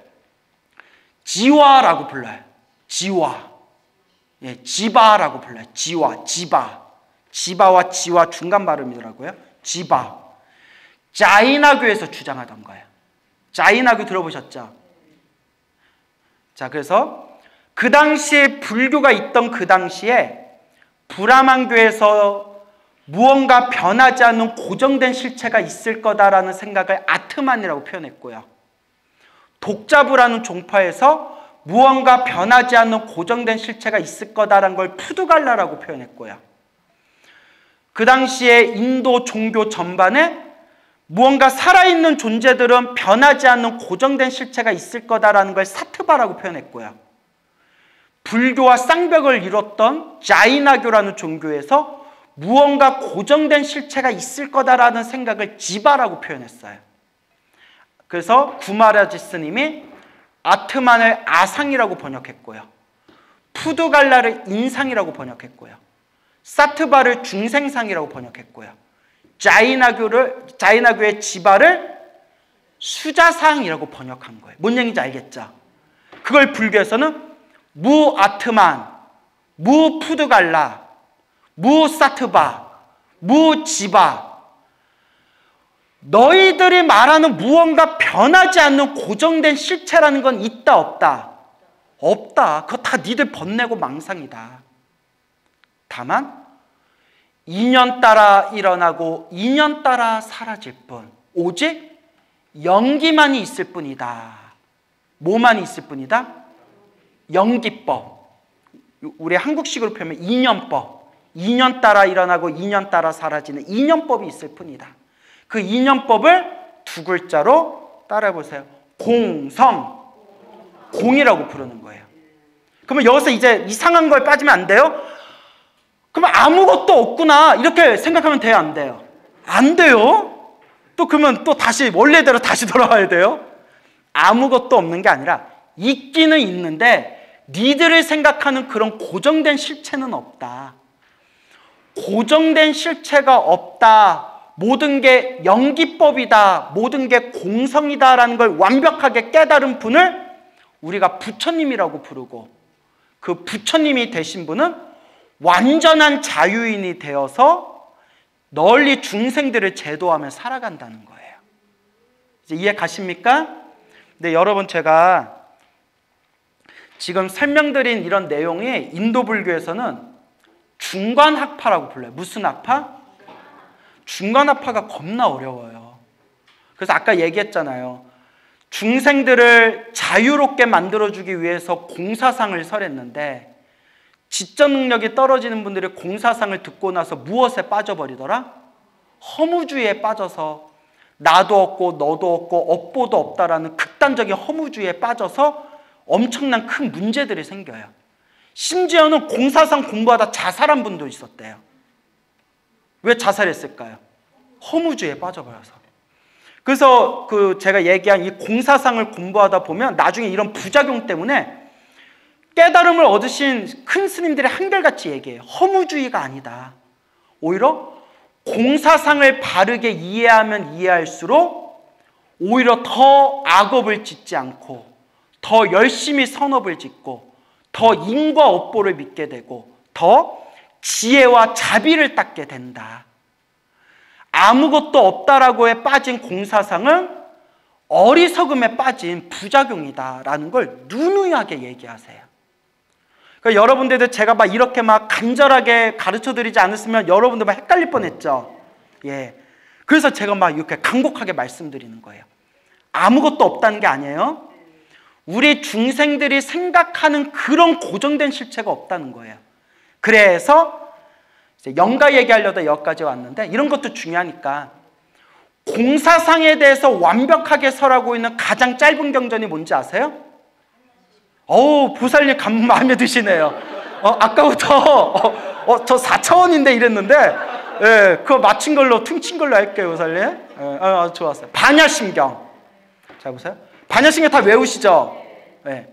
지와라고 불러요. 지와. 예, 지바라고 불러요. 지와, 지바. 지바와 지와 중간 발음이더라고요. 지바. 자이나교에서 주장하던 거예요. 자이나교 들어보셨죠? 자, 그래서 그 당시에 불교가 있던 그 당시에 브라만교에서 무언가 변하지 않는 고정된 실체가 있을 거다라는 생각을 아트만이라고 표현했고요. 독자부라는 종파에서 무언가 변하지 않는 고정된 실체가 있을 거다라는 걸 푸두갈라라고 표현했고요. 그 당시에 인도 종교 전반에 무언가 살아있는 존재들은 변하지 않는 고정된 실체가 있을 거다라는 걸 사트바라고 표현했고요. 불교와 쌍벽을 이뤘던 자이나교라는 종교에서 무언가 고정된 실체가 있을 거다라는 생각을 지바라고 표현했어요. 그래서 구마라지 스님이 아트만을 아상이라고 번역했고요. 푸두갈라를 인상이라고 번역했고요. 사트바를 중생상이라고 번역했고요. 자이나교를, 자이나교의 지바를 수자상이라고 번역한 거예요. 뭔 얘기인지 알겠죠? 그걸 불교에서는 무아트만, 무푸두갈라, 무사트바, 무지바. 너희들이 말하는 무언가 변하지 않는 고정된 실체라는 건 있다 없다? 없다. 그거 다 니들 번내고 망상이다. 다만 인연 따라 일어나고 인연 따라 사라질 뿐, 오직 연기만이 있을 뿐이다. 뭐만이 있을 뿐이다? 연기법. 우리 한국식으로 표현하면 인연법. 인연 따라 일어나고 인연 따라 사라지는 인연법이 있을 뿐이다. 그 인연법을 두 글자로 따라해보세요. 공성. 공이라고 부르는 거예요. 그러면 여기서 이제 이상한 걸 빠지면 안 돼요? 그러면 아무것도 없구나 이렇게 생각하면 돼요, 안 돼요? 안 돼요. 또 그러면 또 다시 원래대로 다시 돌아와야 돼요. 아무것도 없는 게 아니라 있기는 있는데 니들을 생각하는 그런 고정된 실체는 없다. 고정된 실체가 없다. 모든 게 연기법이다. 모든 게 공성이다라는 걸 완벽하게 깨달은 분을 우리가 부처님이라고 부르고, 그 부처님이 되신 분은 완전한 자유인이 되어서 널리 중생들을 제도하며 살아간다는 거예요. 이제 이해 가십니까? 근데 여러분, 제가 지금 설명드린 이런 내용이 인도 불교에서는 중간학파라고 불러요. 무슨 학파? 중간학파가 겁나 어려워요. 그래서 아까 얘기했잖아요. 중생들을 자유롭게 만들어주기 위해서 공사상을 설했는데 지적 능력이 떨어지는 분들이 공사상을 듣고 나서 무엇에 빠져버리더라? 허무주의에 빠져서 나도 없고 너도 없고 업보도 없다라는 극단적인 허무주의에 빠져서 엄청난 큰 문제들이 생겨요. 심지어는 공사상 공부하다 자살한 분도 있었대요. 왜 자살했을까요? 허무주의에 빠져버려서. 그래서 그 제가 얘기한 이 공사상을 공부하다 보면 나중에 이런 부작용 때문에 깨달음을 얻으신 큰 스님들이 한결같이 얘기해요. 허무주의가 아니다. 오히려 공사상을 바르게 이해하면 이해할수록 오히려 더 악업을 짓지 않고 더 열심히 선업을 짓고 더 인과 업보를 믿게 되고 더 지혜와 자비를 닦게 된다. 아무것도 없다라고에 빠진 공사상은 어리석음에 빠진 부작용이다라는 걸 누누이하게 얘기하세요. 그러니까 여러분들도 제가 막 이렇게 막 간절하게 가르쳐 드리지 않았으면 여러분들 막 헷갈릴 뻔했죠. 예. 그래서 제가 막 이렇게 간곡하게 말씀드리는 거예요. 아무것도 없다는 게 아니에요. 우리 중생들이 생각하는 그런 고정된 실체가 없다는 거예요. 그래서 이제 영가 얘기하려다 여기까지 왔는데 이런 것도 중요하니까 공사상에 대해서 완벽하게 설하고 있는 가장 짧은 경전이 뭔지 아세요? 어우, 보살님 감 마음에 드시네요. 어, 아까부터 어, 어, 저 사 차원인데 이랬는데 예, 그거 맞힌 걸로 퉁친 걸로 할게요, 우선님. 예, 어, 좋았어요. 반야심경. 자 보세요. 반야심경 다 외우시죠? 예.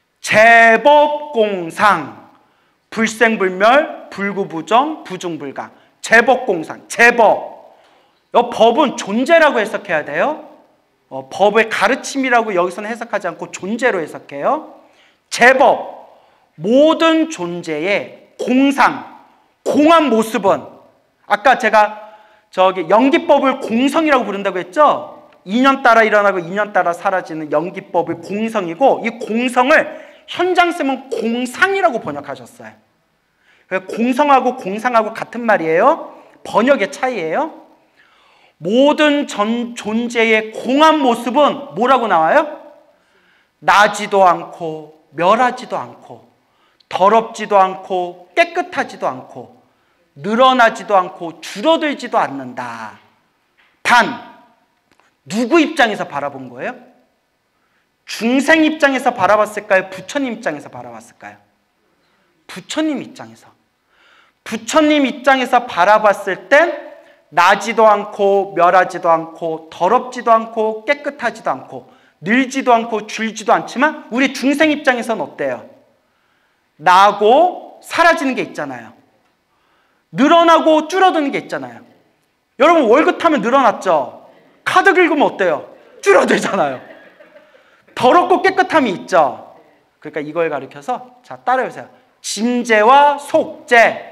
제법공상, 불생불멸, 불구부정, 부중불강. 제법공상, 제법. 이 법은 존재라고 해석해야 돼요. 어, 법의 가르침이라고 여기서는 해석하지 않고 존재로 해석해요. 제법, 모든 존재의 공상, 공한 모습은 아까 제가 저기 연기법을 공성이라고 부른다고 했죠? 인연 따라 일어나고 인연 따라 사라지는 연기법의 공성이고, 이 공성을 현장쌤은 공상이라고 번역하셨어요. 공성하고 공상하고 같은 말이에요. 번역의 차이예요. 모든 전 존재의 공한 모습은 뭐라고 나와요? 나지도 않고 멸하지도 않고 더럽지도 않고 깨끗하지도 않고 늘어나지도 않고 줄어들지도 않는다. 단 누구 입장에서 바라본 거예요? 중생 입장에서 바라봤을까요? 부처님 입장에서 바라봤을까요? 부처님 입장에서. 부처님 입장에서 바라봤을 땐 나지도 않고 멸하지도 않고 더럽지도 않고 깨끗하지도 않고 늘지도 않고 줄지도 않지만 우리 중생 입장에서는 어때요? 나고 사라지는 게 있잖아요. 늘어나고 줄어드는 게 있잖아요. 여러분 월급 타면 늘어났죠? 카드 긁으면 어때요? 줄어들잖아요. 더럽고 깨끗함이 있죠? 그러니까 이걸 가리켜서 자 따라해보세요. 진재와 속재.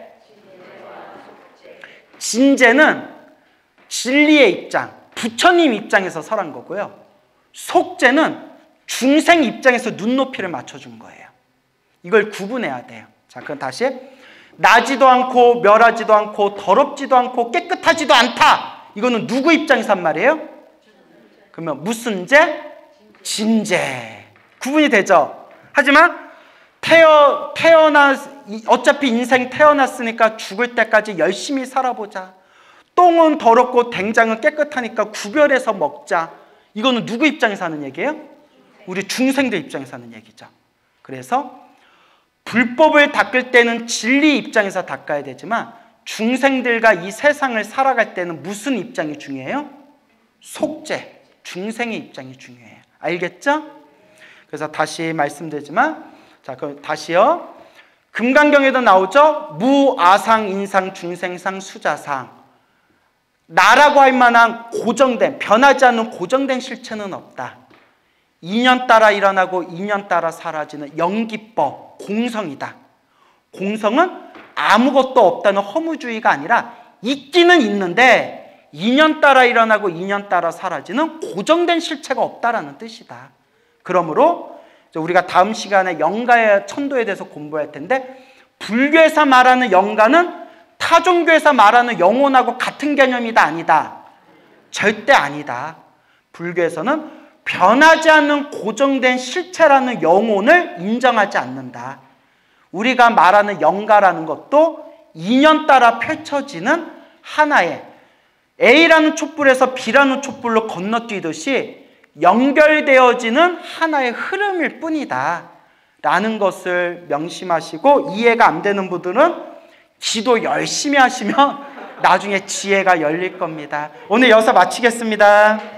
진재는 진리의 입장, 부처님 입장에서 설한 거고요. 속재는 중생 입장에서 눈높이를 맞춰준 거예요. 이걸 구분해야 돼요. 자, 그럼 다시 나지도 않고 멸하지도 않고 더럽지도 않고 깨끗하지도 않다. 이거는 누구 입장에서 한 말이에요? 그러면 무슨 재? 진재. 구분이 되죠? 하지만 태어, 태어나 어차피 인생 태어났으니까 죽을 때까지 열심히 살아보자. 똥은 더럽고 된장은 깨끗하니까 구별해서 먹자. 이거는 누구 입장에서 하는 얘기예요? 우리 중생들 입장에서 하는 얘기죠. 그래서 불법을 닦을 때는 진리 입장에서 닦아야 되지만 중생들과 이 세상을 살아갈 때는 무슨 입장이 중요해요? 속죄, 중생의 입장이 중요해요. 알겠죠? 그래서 다시 말씀드리지만 자, 그럼 다시요. 금강경에도 나오죠? 무아상, 인상, 중생상, 수자상. 나라고 할 만한 고정된, 변하지 않는 고정된 실체는 없다. 인연 따라 일어나고 인연 따라 사라지는 연기법, 공성이다. 공성은 아무것도 없다는 허무주의가 아니라 있기는 있는데 인연 따라 일어나고 인연 따라 사라지는 고정된 실체가 없다라는 뜻이다. 그러므로 우리가 다음 시간에 영가의 천도에 대해서 공부할 텐데 불교에서 말하는 영가는 타종교에서 말하는 영혼하고 같은 개념이다 아니다. 절대 아니다. 불교에서는 변하지 않는 고정된 실체라는 영혼을 인정하지 않는다. 우리가 말하는 영가라는 것도 인연 따라 펼쳐지는 하나의 A라는 촛불에서 B라는 촛불로 건너뛰듯이 연결되어지는 하나의 흐름일 뿐이다 라는 것을 명심하시고, 이해가 안 되는 분들은 기도 열심히 하시면 나중에 지혜가 열릴 겁니다. 오늘 여기서 마치겠습니다.